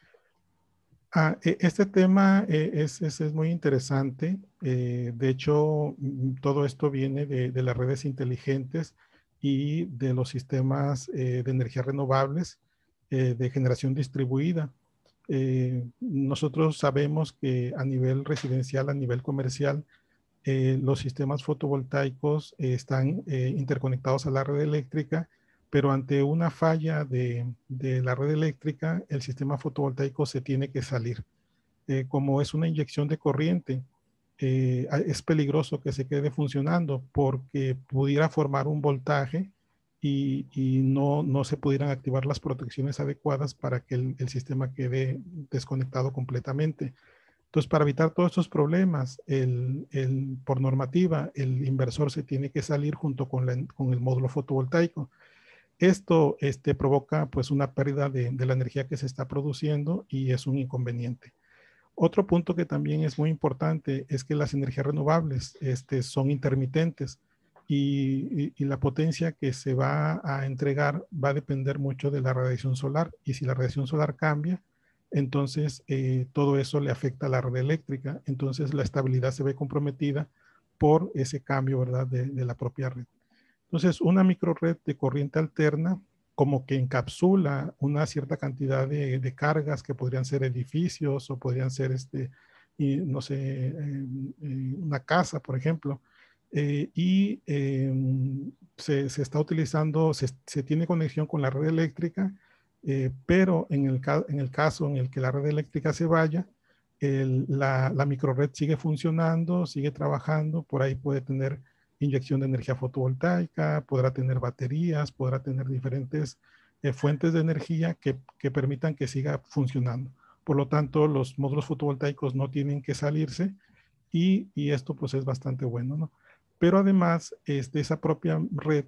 Este tema es muy interesante. De hecho, todo esto viene de las redes inteligentes y de los sistemas de energías renovables de generación distribuida. Nosotros sabemos que a nivel residencial, a nivel comercial, los sistemas fotovoltaicos están interconectados a la red eléctrica, pero ante una falla de la red eléctrica, el sistema fotovoltaico se tiene que salir. Como es una inyección de corriente, es peligroso que se quede funcionando porque pudiera formar un voltaje y no se pudieran activar las protecciones adecuadas para que el sistema quede desconectado completamente. Entonces, para evitar todos estos problemas, por normativa, el inversor se tiene que salir junto con el módulo fotovoltaico. Esto provoca pues una pérdida de la energía que se está produciendo y es un inconveniente. Otro punto que también es muy importante es que las energías renovables son intermitentes y la potencia que se va a entregar va a depender mucho de la radiación solar. Y si la radiación solar cambia, entonces todo eso le afecta a la red eléctrica. Entonces la estabilidad se ve comprometida por ese cambio, ¿verdad?, de la propia red. Entonces, una microred de corriente alterna como que encapsula una cierta cantidad de cargas que podrían ser edificios o podrían ser, no sé, una casa, por ejemplo. Se está utilizando, se tiene conexión con la red eléctrica, pero en el caso en el que la red eléctrica se vaya, la microred sigue funcionando, sigue trabajando, por ahí puede tener inyección de energía fotovoltaica, podrá tener baterías, podrá tener diferentes fuentes de energía que permitan que siga funcionando. Por lo tanto, los módulos fotovoltaicos no tienen que salirse y esto pues es bastante bueno, ¿no? Pero además, esa propia red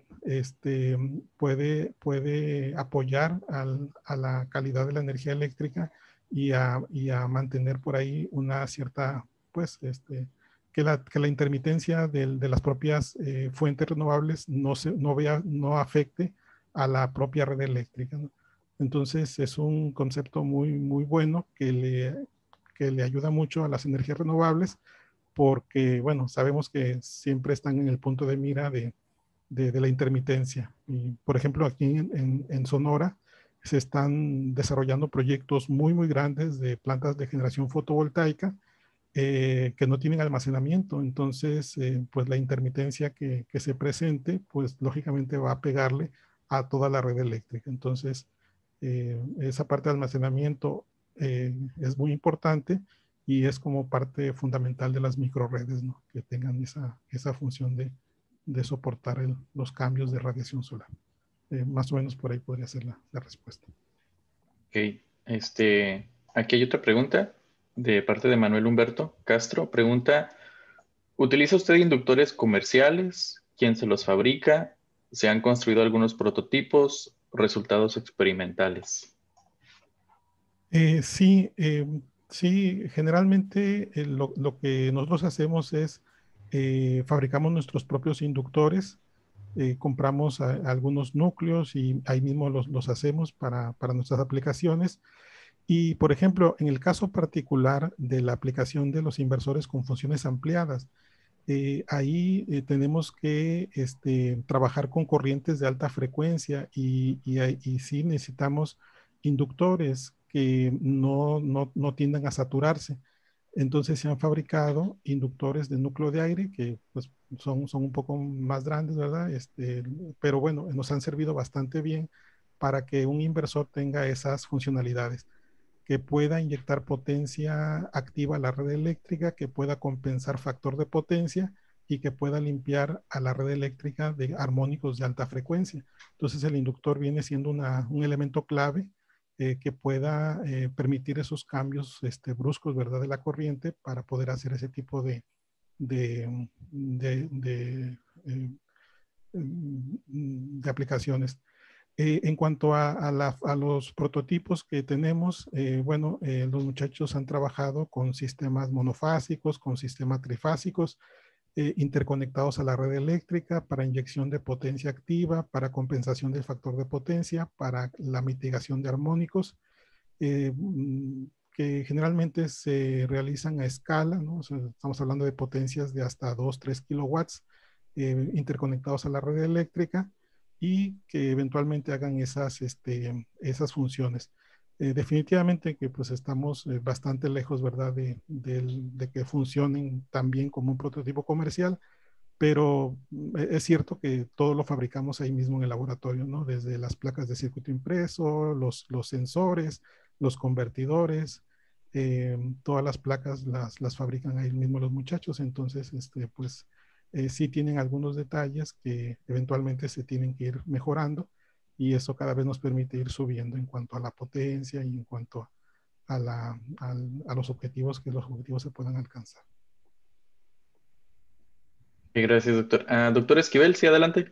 puede apoyar a la calidad de la energía eléctrica y a mantener por ahí una cierta, pues, que la intermitencia de las propias fuentes renovables no afecte a la propia red eléctrica, ¿no? Entonces, es un concepto muy bueno que le ayuda mucho a las energías renovables porque, bueno, sabemos que siempre están en el punto de mira de la intermitencia. Y, por ejemplo, aquí en Sonora se están desarrollando proyectos muy grandes de plantas de generación fotovoltaica que no tienen almacenamiento. Entonces, pues la intermitencia que se presente, pues lógicamente va a pegarle a toda la red eléctrica. Entonces, esa parte de almacenamiento es muy importante y es como parte fundamental de las microredes, ¿no?, que tengan esa función de soportar los cambios de radiación solar. Más o menos por ahí podría ser la respuesta. Ok, aquí hay otra pregunta de parte de Manuel Humberto Castro. Pregunta, ¿utiliza usted inductores comerciales? ¿Quién se los fabrica? ¿Se han construido algunos prototipos? ¿Resultados experimentales? Sí, sí, generalmente lo que nosotros hacemos es fabricamos nuestros propios inductores, compramos algunos núcleos y ahí mismo los hacemos para nuestras aplicaciones. Y, por ejemplo, en el caso particular de la aplicación de los inversores con funciones ampliadas, ahí tenemos que trabajar con corrientes de alta frecuencia y sí necesitamos inductores que no tiendan a saturarse. Entonces se han fabricado inductores de núcleo de aire que pues, son un poco más grandes, ¿verdad? Pero bueno, nos han servido bastante bien para que un inversor tenga esas funcionalidades, que pueda inyectar potencia activa a la red eléctrica, que pueda compensar factor de potencia y que pueda limpiar a la red eléctrica de armónicos de alta frecuencia. Entonces el inductor viene siendo un elemento clave que pueda permitir esos cambios bruscos, ¿verdad?, de la corriente para poder hacer ese tipo de aplicaciones. En cuanto a los prototipos que tenemos, bueno, los muchachos han trabajado con sistemas monofásicos, con sistemas trifásicos, interconectados a la red eléctrica para inyección de potencia activa, para compensación del factor de potencia, para la mitigación de armónicos, que generalmente se realizan a escala, ¿no? O sea, estamos hablando de potencias de hasta 2, 3 kilowatts interconectados a la red eléctrica y que eventualmente hagan esas funciones. Definitivamente que pues estamos bastante lejos, ¿verdad?, de que funcionen tan bien como un prototipo comercial, pero es cierto que todo lo fabricamos ahí mismo en el laboratorio, ¿no? Desde las placas de circuito impreso, los sensores, los convertidores, todas las placas las fabrican ahí mismo los muchachos, entonces, pues sí tienen algunos detalles que eventualmente se tienen que ir mejorando y eso cada vez nos permite ir subiendo en cuanto a la potencia y en cuanto a los objetivos, que los objetivos se puedan alcanzar. Gracias, doctor. Doctor Esquivel, sí, adelante.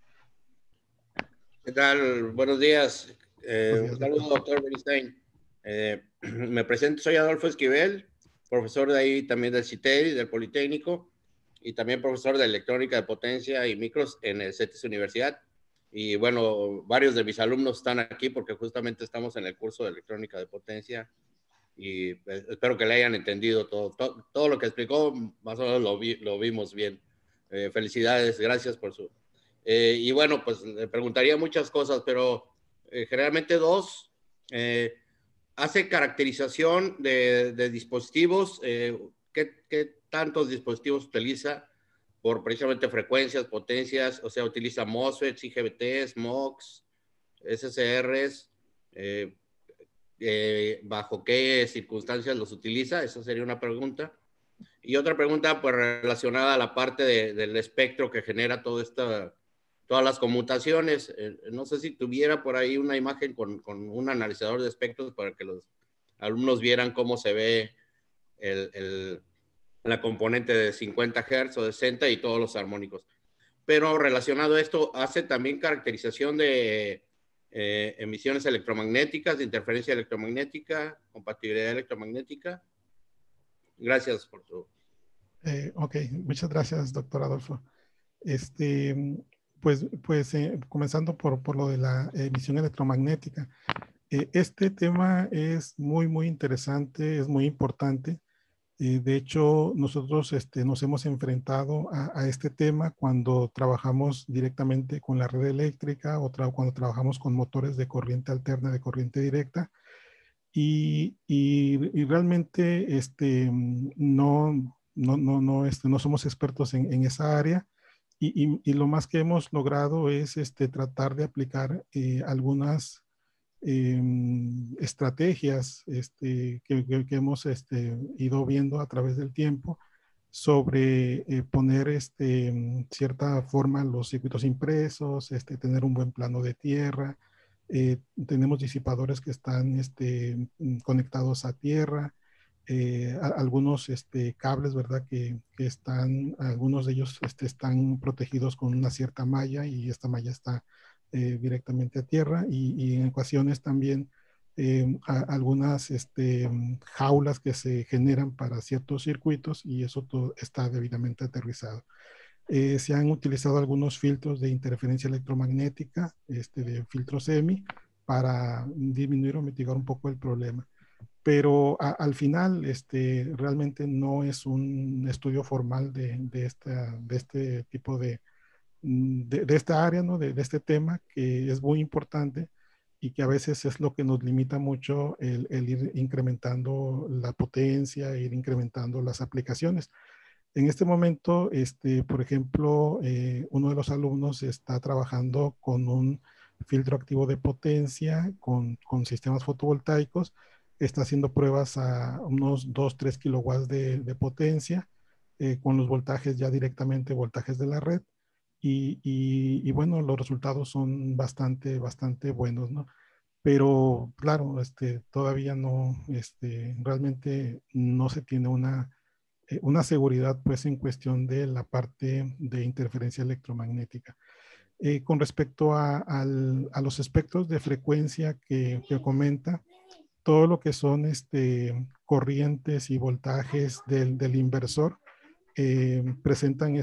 ¿Qué tal? Buenos días. Buenos Un días, saludo, doctor. doctor Bernstein. Me presento, soy Adolfo Esquivel, profesor de ahí también del CITEI, del Politécnico, y también profesor de electrónica de potencia y micros en el CETIS Universidad. Y bueno, varios de mis alumnos están aquí porque justamente estamos en el curso de electrónica de potencia y espero que le hayan entendido todo lo que explicó, más o menos lo vimos bien. Felicidades, gracias por su... y bueno, pues le preguntaría muchas cosas, pero generalmente dos. Hace caracterización de dispositivos. ¿Qué tantos dispositivos utiliza por precisamente frecuencias, potencias? O sea, utiliza MOSFETs, IGBTs, MOX, SSRs. ¿Bajo qué circunstancias los utiliza? Esa sería una pregunta. Y otra pregunta, pues relacionada a la parte del espectro que genera todas las conmutaciones. No sé si tuviera por ahí una imagen con un analizador de espectros para que los alumnos vieran cómo se ve la componente de 50 Hz o de 60 y todos los armónicos. Pero relacionado a esto, hace también caracterización de emisiones electromagnéticas, de interferencia electromagnética, compatibilidad electromagnética. Gracias por tu... Ok, muchas gracias, doctor Adolfo. Este, pues comenzando por lo de la emisión electromagnética. Este tema es muy interesante, es muy importante. De hecho, nosotros nos hemos enfrentado a este tema cuando trabajamos directamente con la red eléctrica o cuando trabajamos con motores de corriente alterna, de corriente directa. Y realmente no somos expertos en esa área y lo más que hemos logrado es tratar de aplicar algunas estrategias que hemos ido viendo a través del tiempo sobre poner cierta forma los circuitos impresos, tener un buen plano de tierra. Tenemos disipadores que están conectados a tierra, algunos cables, ¿verdad? Que están, algunos de ellos están protegidos con una cierta malla y esta malla está directamente a tierra y en ocasiones también algunas jaulas que se generan para ciertos circuitos y eso todo está debidamente aterrizado. Se han utilizado algunos filtros de interferencia electromagnética, de filtro semi, para disminuir o mitigar un poco el problema. Pero al final, realmente no es un estudio formal de este tipo de esta área, ¿no? De este tema, que es muy importante y que a veces es lo que nos limita mucho el ir incrementando la potencia, ir incrementando las aplicaciones. En este momento, por ejemplo, uno de los alumnos está trabajando con un filtro activo de potencia, con sistemas fotovoltaicos, está haciendo pruebas a unos 2-3 kilowatts de potencia, con los voltajes ya directamente, voltajes de la red, y bueno, los resultados son bastante buenos, ¿no? Pero claro, todavía no, realmente no se tiene una seguridad pues en cuestión de la parte de interferencia electromagnética. Con respecto a los espectros de frecuencia que comenta, todo lo que son corrientes y voltajes del inversor presentan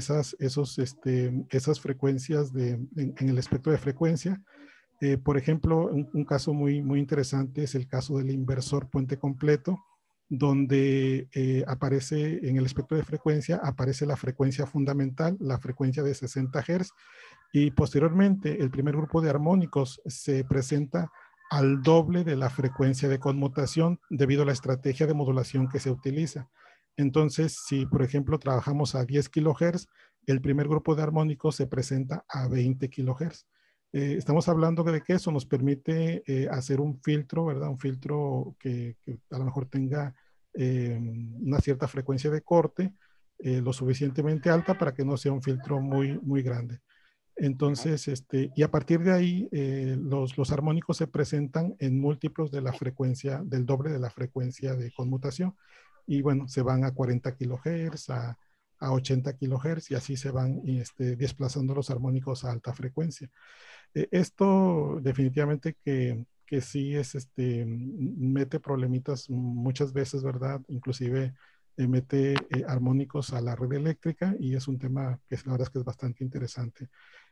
esas frecuencias en el espectro de frecuencia. Por ejemplo, un caso muy interesante es el caso del inversor puente completo, donde aparece en el espectro de frecuencia, aparece la frecuencia fundamental, la frecuencia de 60 Hz, y posteriormente el primer grupo de armónicos se presenta al doble de la frecuencia de conmutación debido a la estrategia de modulación que se utiliza. Entonces, si por ejemplo trabajamos a 10 kHz, el primer grupo de armónicos se presenta a 20 kHz. Estamos hablando de que eso nos permite hacer un filtro, ¿verdad? Un filtro que a lo mejor tenga una cierta frecuencia de corte, lo suficientemente alta para que no sea un filtro muy grande. Entonces, y a partir de ahí, los armónicos se presentan en múltiplos de la frecuencia, del doble de la frecuencia de conmutación. Y bueno, se van a 40 kilohertz, a 80 kilohertz, y así se van desplazando los armónicos a alta frecuencia. Esto definitivamente que sí mete problemitas muchas veces, ¿verdad? Inclusive mete armónicos a la red eléctrica, y es un tema que la verdad es que es bastante interesante.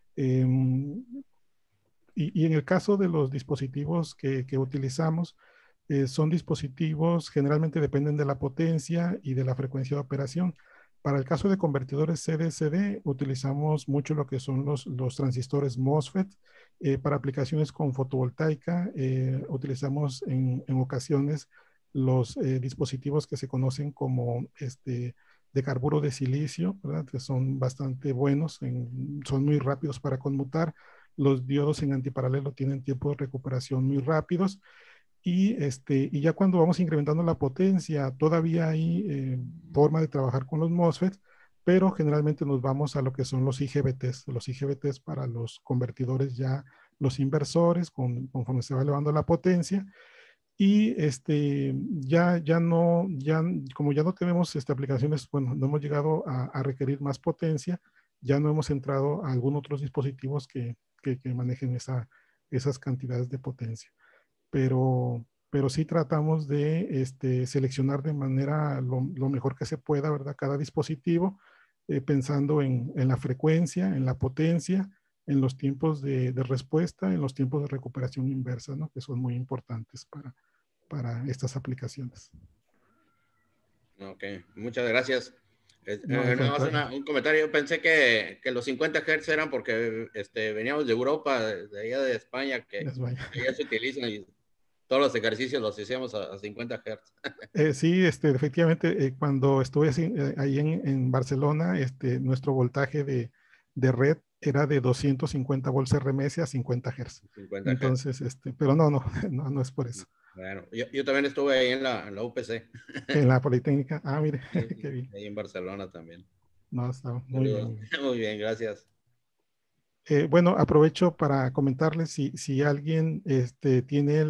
Y en el caso de los dispositivos que utilizamos, son dispositivos, generalmente dependen de la potencia y de la frecuencia de operación. Para el caso de convertidores CD-CD, utilizamos mucho lo que son los transistores MOSFET. Para aplicaciones con fotovoltaica, utilizamos en ocasiones los dispositivos que se conocen como de carburo de silicio, ¿verdad? Que son bastante buenos, son muy rápidos para conmutar. Los diodos en antiparalelo tienen tiempos de recuperación muy rápidos. Y ya cuando vamos incrementando la potencia, todavía hay forma de trabajar con los MOSFETs, pero generalmente nos vamos a lo que son los IGBTs para los convertidores, ya los inversores, conforme se va elevando la potencia. Y como ya no tenemos aplicaciones, bueno, no hemos llegado a requerir más potencia, ya no hemos entrado a algún otros dispositivos que manejen esas cantidades de potencia. Pero sí tratamos de seleccionar de manera lo mejor que se pueda, ¿verdad? Cada dispositivo, pensando en la frecuencia, en la potencia, en los tiempos de respuesta, en los tiempos de recuperación inversa, ¿no? Que son muy importantes para estas aplicaciones. Ok, muchas gracias. No, al Nada más contrario. un comentario. Yo pensé que los 50 Hz eran porque veníamos de Europa, de allá de España, que Les vaya. allá se utilizan y todos los ejercicios los hacíamos a 50 Hz. Sí, efectivamente, cuando estuve ahí en Barcelona, nuestro voltaje de red era de 250 volts RMS a 50 Hz. 50 Hz. Entonces, pero no, no es por eso. Bueno, yo también estuve ahí en la UPC. En la Politécnica, mire, Sí, qué bien. ahí en Barcelona también. No, está muy bien, Saludos. muy bien. Muy bien, gracias. Bueno, aprovecho para comentarles si alguien tiene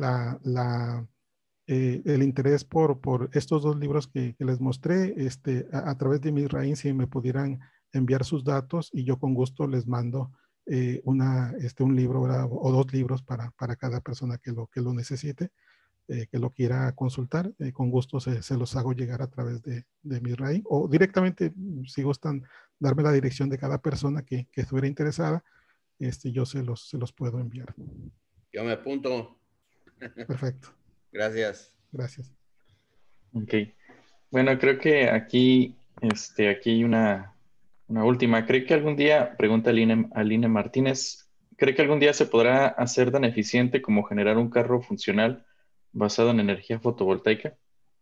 el interés por estos dos libros que les mostré, a través de Misraín, si me pudieran enviar sus datos, y yo con gusto les mando un libro, ¿verdad? O dos libros para cada persona que lo necesite, que lo quiera consultar. Con gusto se los hago llegar a través de Misraín, o directamente, si gustan darme la dirección de cada persona que estuviera interesada, yo se los puedo enviar. Yo me apunto. Perfecto. Gracias. Gracias. Ok. Bueno, creo que aquí hay una última. ¿Cree que algún día, pregunta Aline Martínez, ¿cree que algún día se podrá hacer tan eficiente como generar un carro funcional basado en energía fotovoltaica?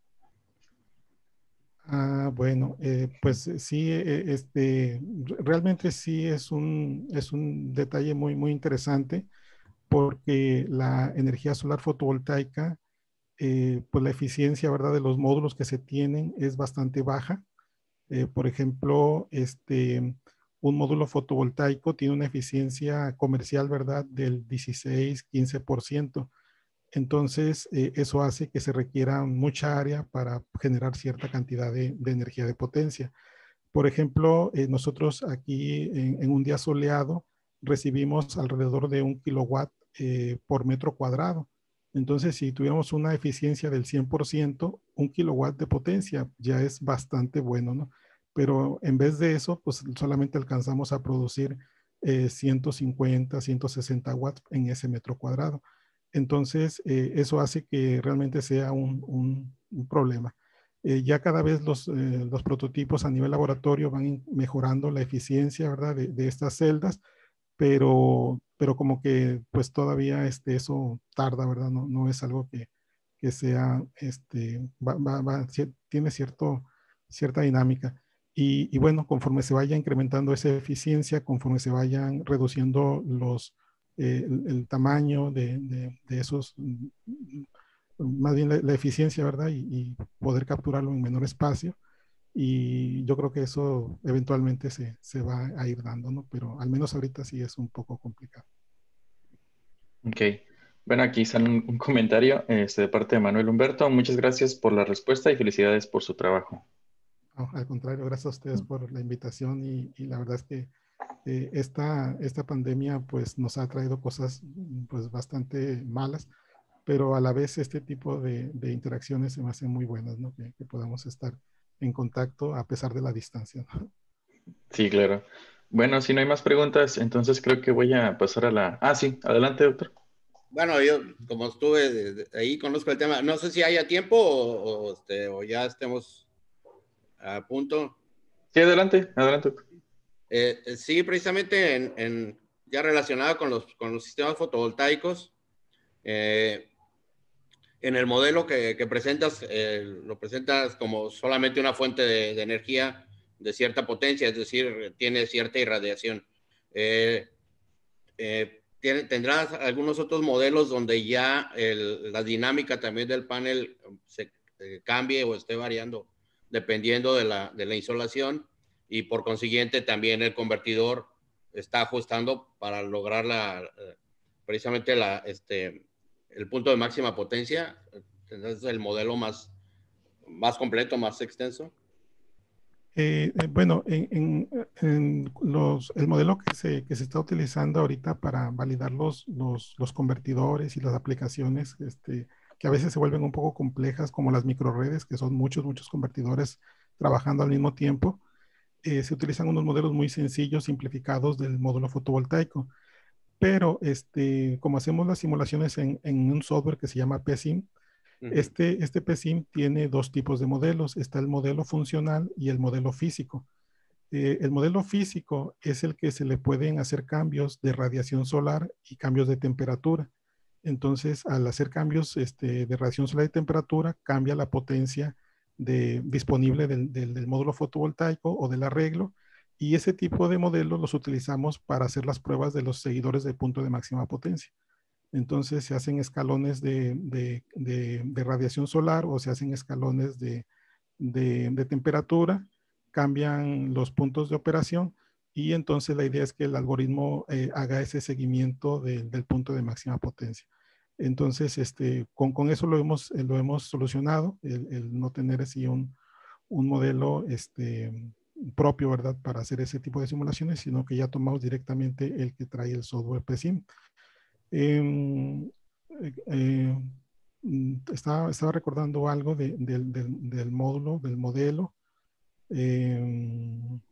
Bueno, pues sí, realmente sí es un detalle muy interesante, porque la energía solar fotovoltaica, pues la eficiencia, ¿verdad?, de los módulos que se tienen es bastante baja. Por ejemplo, un módulo fotovoltaico tiene una eficiencia comercial, ¿verdad?, del 16-15%. Entonces, eso hace que se requiera mucha área para generar cierta cantidad de energía de potencia. Por ejemplo, nosotros aquí en un día soleado recibimos alrededor de 1 kilowatt por metro cuadrado. Entonces, si tuviéramos una eficiencia del 100%, 1 kilowatt de potencia ya es bastante bueno, ¿no? Pero en vez de eso, pues solamente alcanzamos a producir 150, 160 watts en ese metro cuadrado. Entonces, eso hace que realmente sea un problema. Ya cada vez los prototipos a nivel laboratorio van mejorando la eficiencia, ¿verdad?, de estas celdas, pero como que pues todavía eso tarda, ¿verdad? No es algo que sea, tiene cierta dinámica. Y bueno, conforme se vaya incrementando esa eficiencia, conforme se vayan reduciendo el tamaño de esos, más bien la eficiencia, ¿verdad? Y poder capturarlo en menor espacio, y yo creo que eso eventualmente se va a ir dando, ¿no? Pero al menos ahorita sí es un poco complicado. Ok. Bueno, aquí sale un comentario de parte de Manuel Humberto. Muchas gracias por la respuesta y felicidades por su trabajo. No, al contrario, gracias a ustedes por la invitación y la verdad es que esta pandemia pues nos ha traído cosas pues bastante malas, pero a la vez este tipo de interacciones se me hacen muy buenas, ¿no? Que podamos estar en contacto a pesar de la distancia, ¿no? Sí, claro. Bueno, si no hay más preguntas, entonces creo que voy a pasar a la... Ah, sí, adelante, doctor. Bueno, yo como estuve ahí, conozco el tema. No sé si haya tiempo o ya estemos a punto. Sí, adelante, adelante, doctor. Sí, precisamente ya relacionado con los sistemas fotovoltaicos, eh, en el modelo que presentas, lo presentas como solamente una fuente de energía de cierta potencia, es decir, tiene cierta irradiación. Tendrás algunos otros modelos donde ya la dinámica también del panel se cambie o esté variando dependiendo de la insolación, y por consiguiente también el convertidor está ajustando para lograr precisamente el punto de máxima potencia. Entonces el modelo más completo, más extenso. Bueno, el modelo que se está utilizando ahorita para validar los convertidores y las aplicaciones, que a veces se vuelven un poco complejas, como las microredes, que son muchos convertidores trabajando al mismo tiempo, se utilizan unos modelos muy sencillos, simplificados del módulo fotovoltaico. Pero como hacemos las simulaciones en un software que se llama PSIM, este PSIM tiene dos tipos de modelos. Está el modelo funcional y el modelo físico. El modelo físico es el que se le pueden hacer cambios de radiación solar y cambios de temperatura. Entonces, al hacer cambios de radiación solar y temperatura, cambia la potencia disponible del módulo fotovoltaico o del arreglo. Y ese tipo de modelos los utilizamos para hacer las pruebas de los seguidores de punto de máxima potencia. Entonces se hacen escalones de radiación solar o se hacen escalones de temperatura, cambian los puntos de operación y entonces la idea es que el algoritmo haga ese seguimiento del punto de máxima potencia. Entonces, con eso lo hemos solucionado, el no tener así un modelo propio, ¿verdad? Para hacer ese tipo de simulaciones, sino que ya tomamos directamente el que trae el software PSIM. Eh, eh, estaba recordando algo del módulo, del modelo. Eh,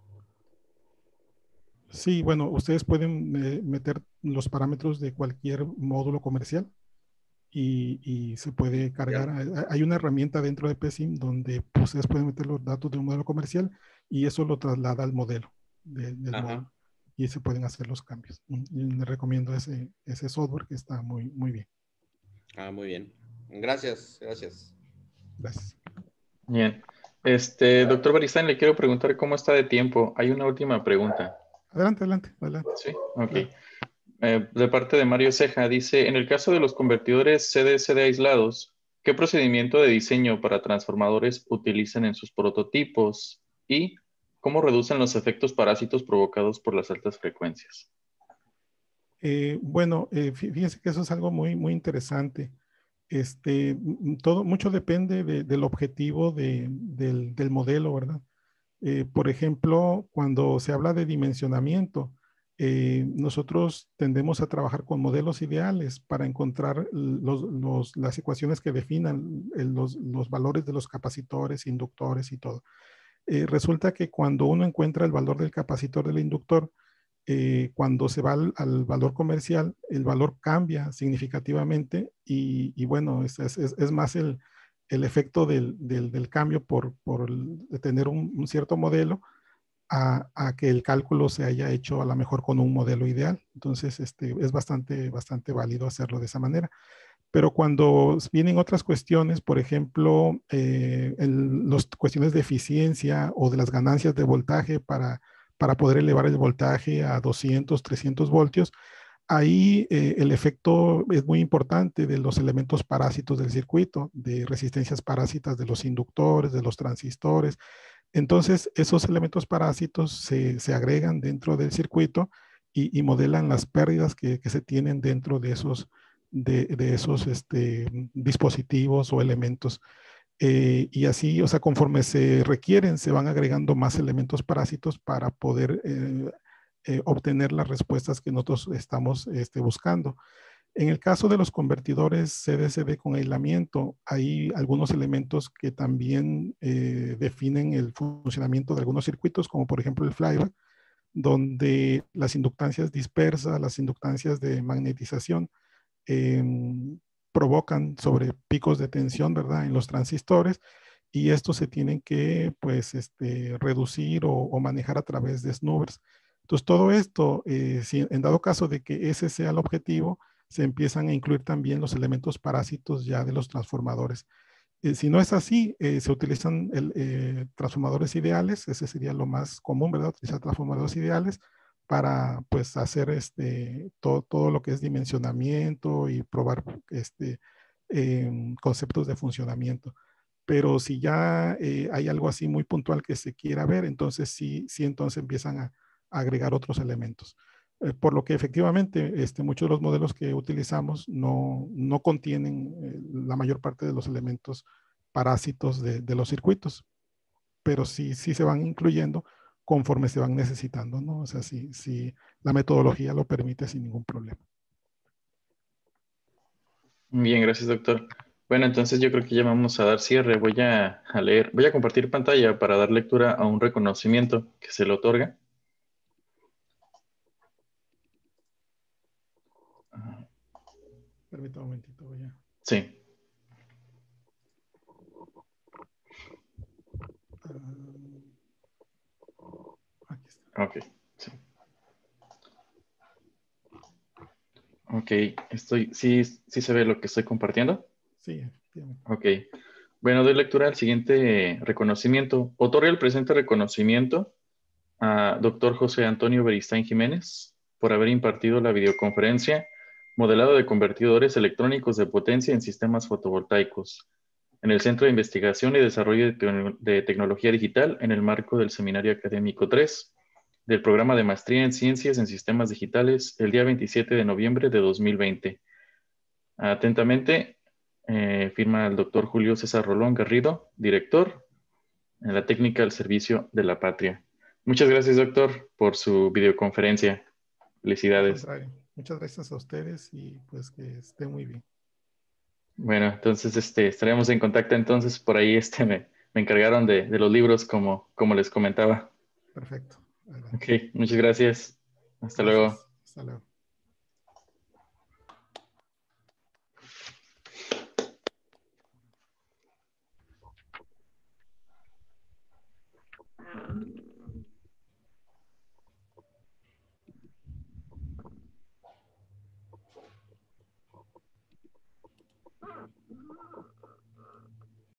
sí, bueno, ustedes pueden meter los parámetros de cualquier módulo comercial y se puede cargar. Hay una herramienta dentro de PSIM donde ustedes pueden meter los datos de un modelo comercial y eso lo traslada al modelo del módulo. Y se pueden hacer los cambios. Y les recomiendo ese software que está muy bien. Muy bien. Gracias. Gracias. Bien. Doctor Beristain, le quiero preguntar cómo está de tiempo. Hay una última pregunta. Adelante. Sí, ok. Claro. De parte de Mario Ceja, dice, en el caso de los convertidores CD-CD aislados, ¿qué procedimiento de diseño para transformadores utilizan en sus prototipos? ¿Y cómo reducen los efectos parásitos provocados por las altas frecuencias? Bueno, fíjense que eso es algo muy interesante. Mucho depende del objetivo del modelo, ¿verdad? Por ejemplo, cuando se habla de dimensionamiento, nosotros tendemos a trabajar con modelos ideales para encontrar las ecuaciones que definan los valores de los capacitores, inductores y todo. Resulta que cuando uno encuentra el valor del capacitor del inductor, cuando se va al valor comercial, el valor cambia significativamente y bueno, es más el efecto del cambio por tener un cierto modelo a que el cálculo se haya hecho a lo mejor con un modelo ideal. Entonces, es bastante válido hacerlo de esa manera. Pero cuando vienen otras cuestiones, por ejemplo, las cuestiones de eficiencia o de las ganancias de voltaje para poder elevar el voltaje a 200, 300 voltios, ahí el efecto es muy importante de los elementos parásitos del circuito, de resistencias parásitas de los inductores, de los transistores. Entonces, esos elementos parásitos se agregan dentro del circuito y modelan las pérdidas que se tienen dentro de esos, de esos dispositivos o elementos. Y así, o sea, conforme se requieren, se van agregando más elementos parásitos para poder obtener las respuestas que nosotros estamos buscando. En el caso de los convertidores CDCD con aislamiento, hay algunos elementos que también definen el funcionamiento de algunos circuitos, como por ejemplo el flyback, donde las inductancias dispersas, las inductancias de magnetización, eh, provocan sobre picos de tensión, ¿verdad? En los transistores, y estos se tienen que, pues, reducir o manejar a través de snubbers. Entonces, todo esto, si en dado caso de que ese sea el objetivo, se empiezan a incluir también los elementos parásitos ya de los transformadores. Si no es así, se utilizan transformadores ideales, ese sería lo más común, ¿verdad? Utilizar transformadores ideales para, pues, hacer todo lo que es dimensionamiento y probar conceptos de funcionamiento. Pero si ya hay algo así muy puntual que se quiera ver, entonces sí entonces empiezan a agregar otros elementos. Por lo que efectivamente muchos de los modelos que utilizamos no contienen la mayor parte de los elementos parásitos de los circuitos, pero sí se van incluyendo conforme se van necesitando, ¿no? O sea, si la metodología lo permite sin ningún problema. Bien, gracias, doctor. Bueno, entonces yo creo que ya vamos a dar cierre. Voy a compartir pantalla para dar lectura a un reconocimiento que se le otorga. Permítame un momentito, voy a... Sí. Aquí está. Ok. Sí. Ok, sí se ve lo que estoy compartiendo. Sí, efectivamente. Ok. Bueno, doy lectura al siguiente reconocimiento. Otorga el presente reconocimiento a doctor José Antonio Beristain Jiménez por haber impartido la videoconferencia Modelado de convertidores electrónicos de potencia en sistemas fotovoltaicos en el Centro de Investigación y Desarrollo de Tecnología Digital en el marco del Seminario Académico 3 del Programa de Maestría en Ciencias en Sistemas Digitales el día 27 de noviembre de 2020. Atentamente, firma el doctor Julio César Rolón Garrido, director en la técnica al servicio de la patria. Muchas gracias, doctor, por su videoconferencia. Al Felicidades. contrario, muchas gracias a ustedes y pues que esté muy bien. Bueno, entonces estaremos en contacto. Entonces, por ahí me encargaron de los libros, como les comentaba. Perfecto. Ok, Adelante. muchas gracias. Hasta luego. Gracias. Hasta luego.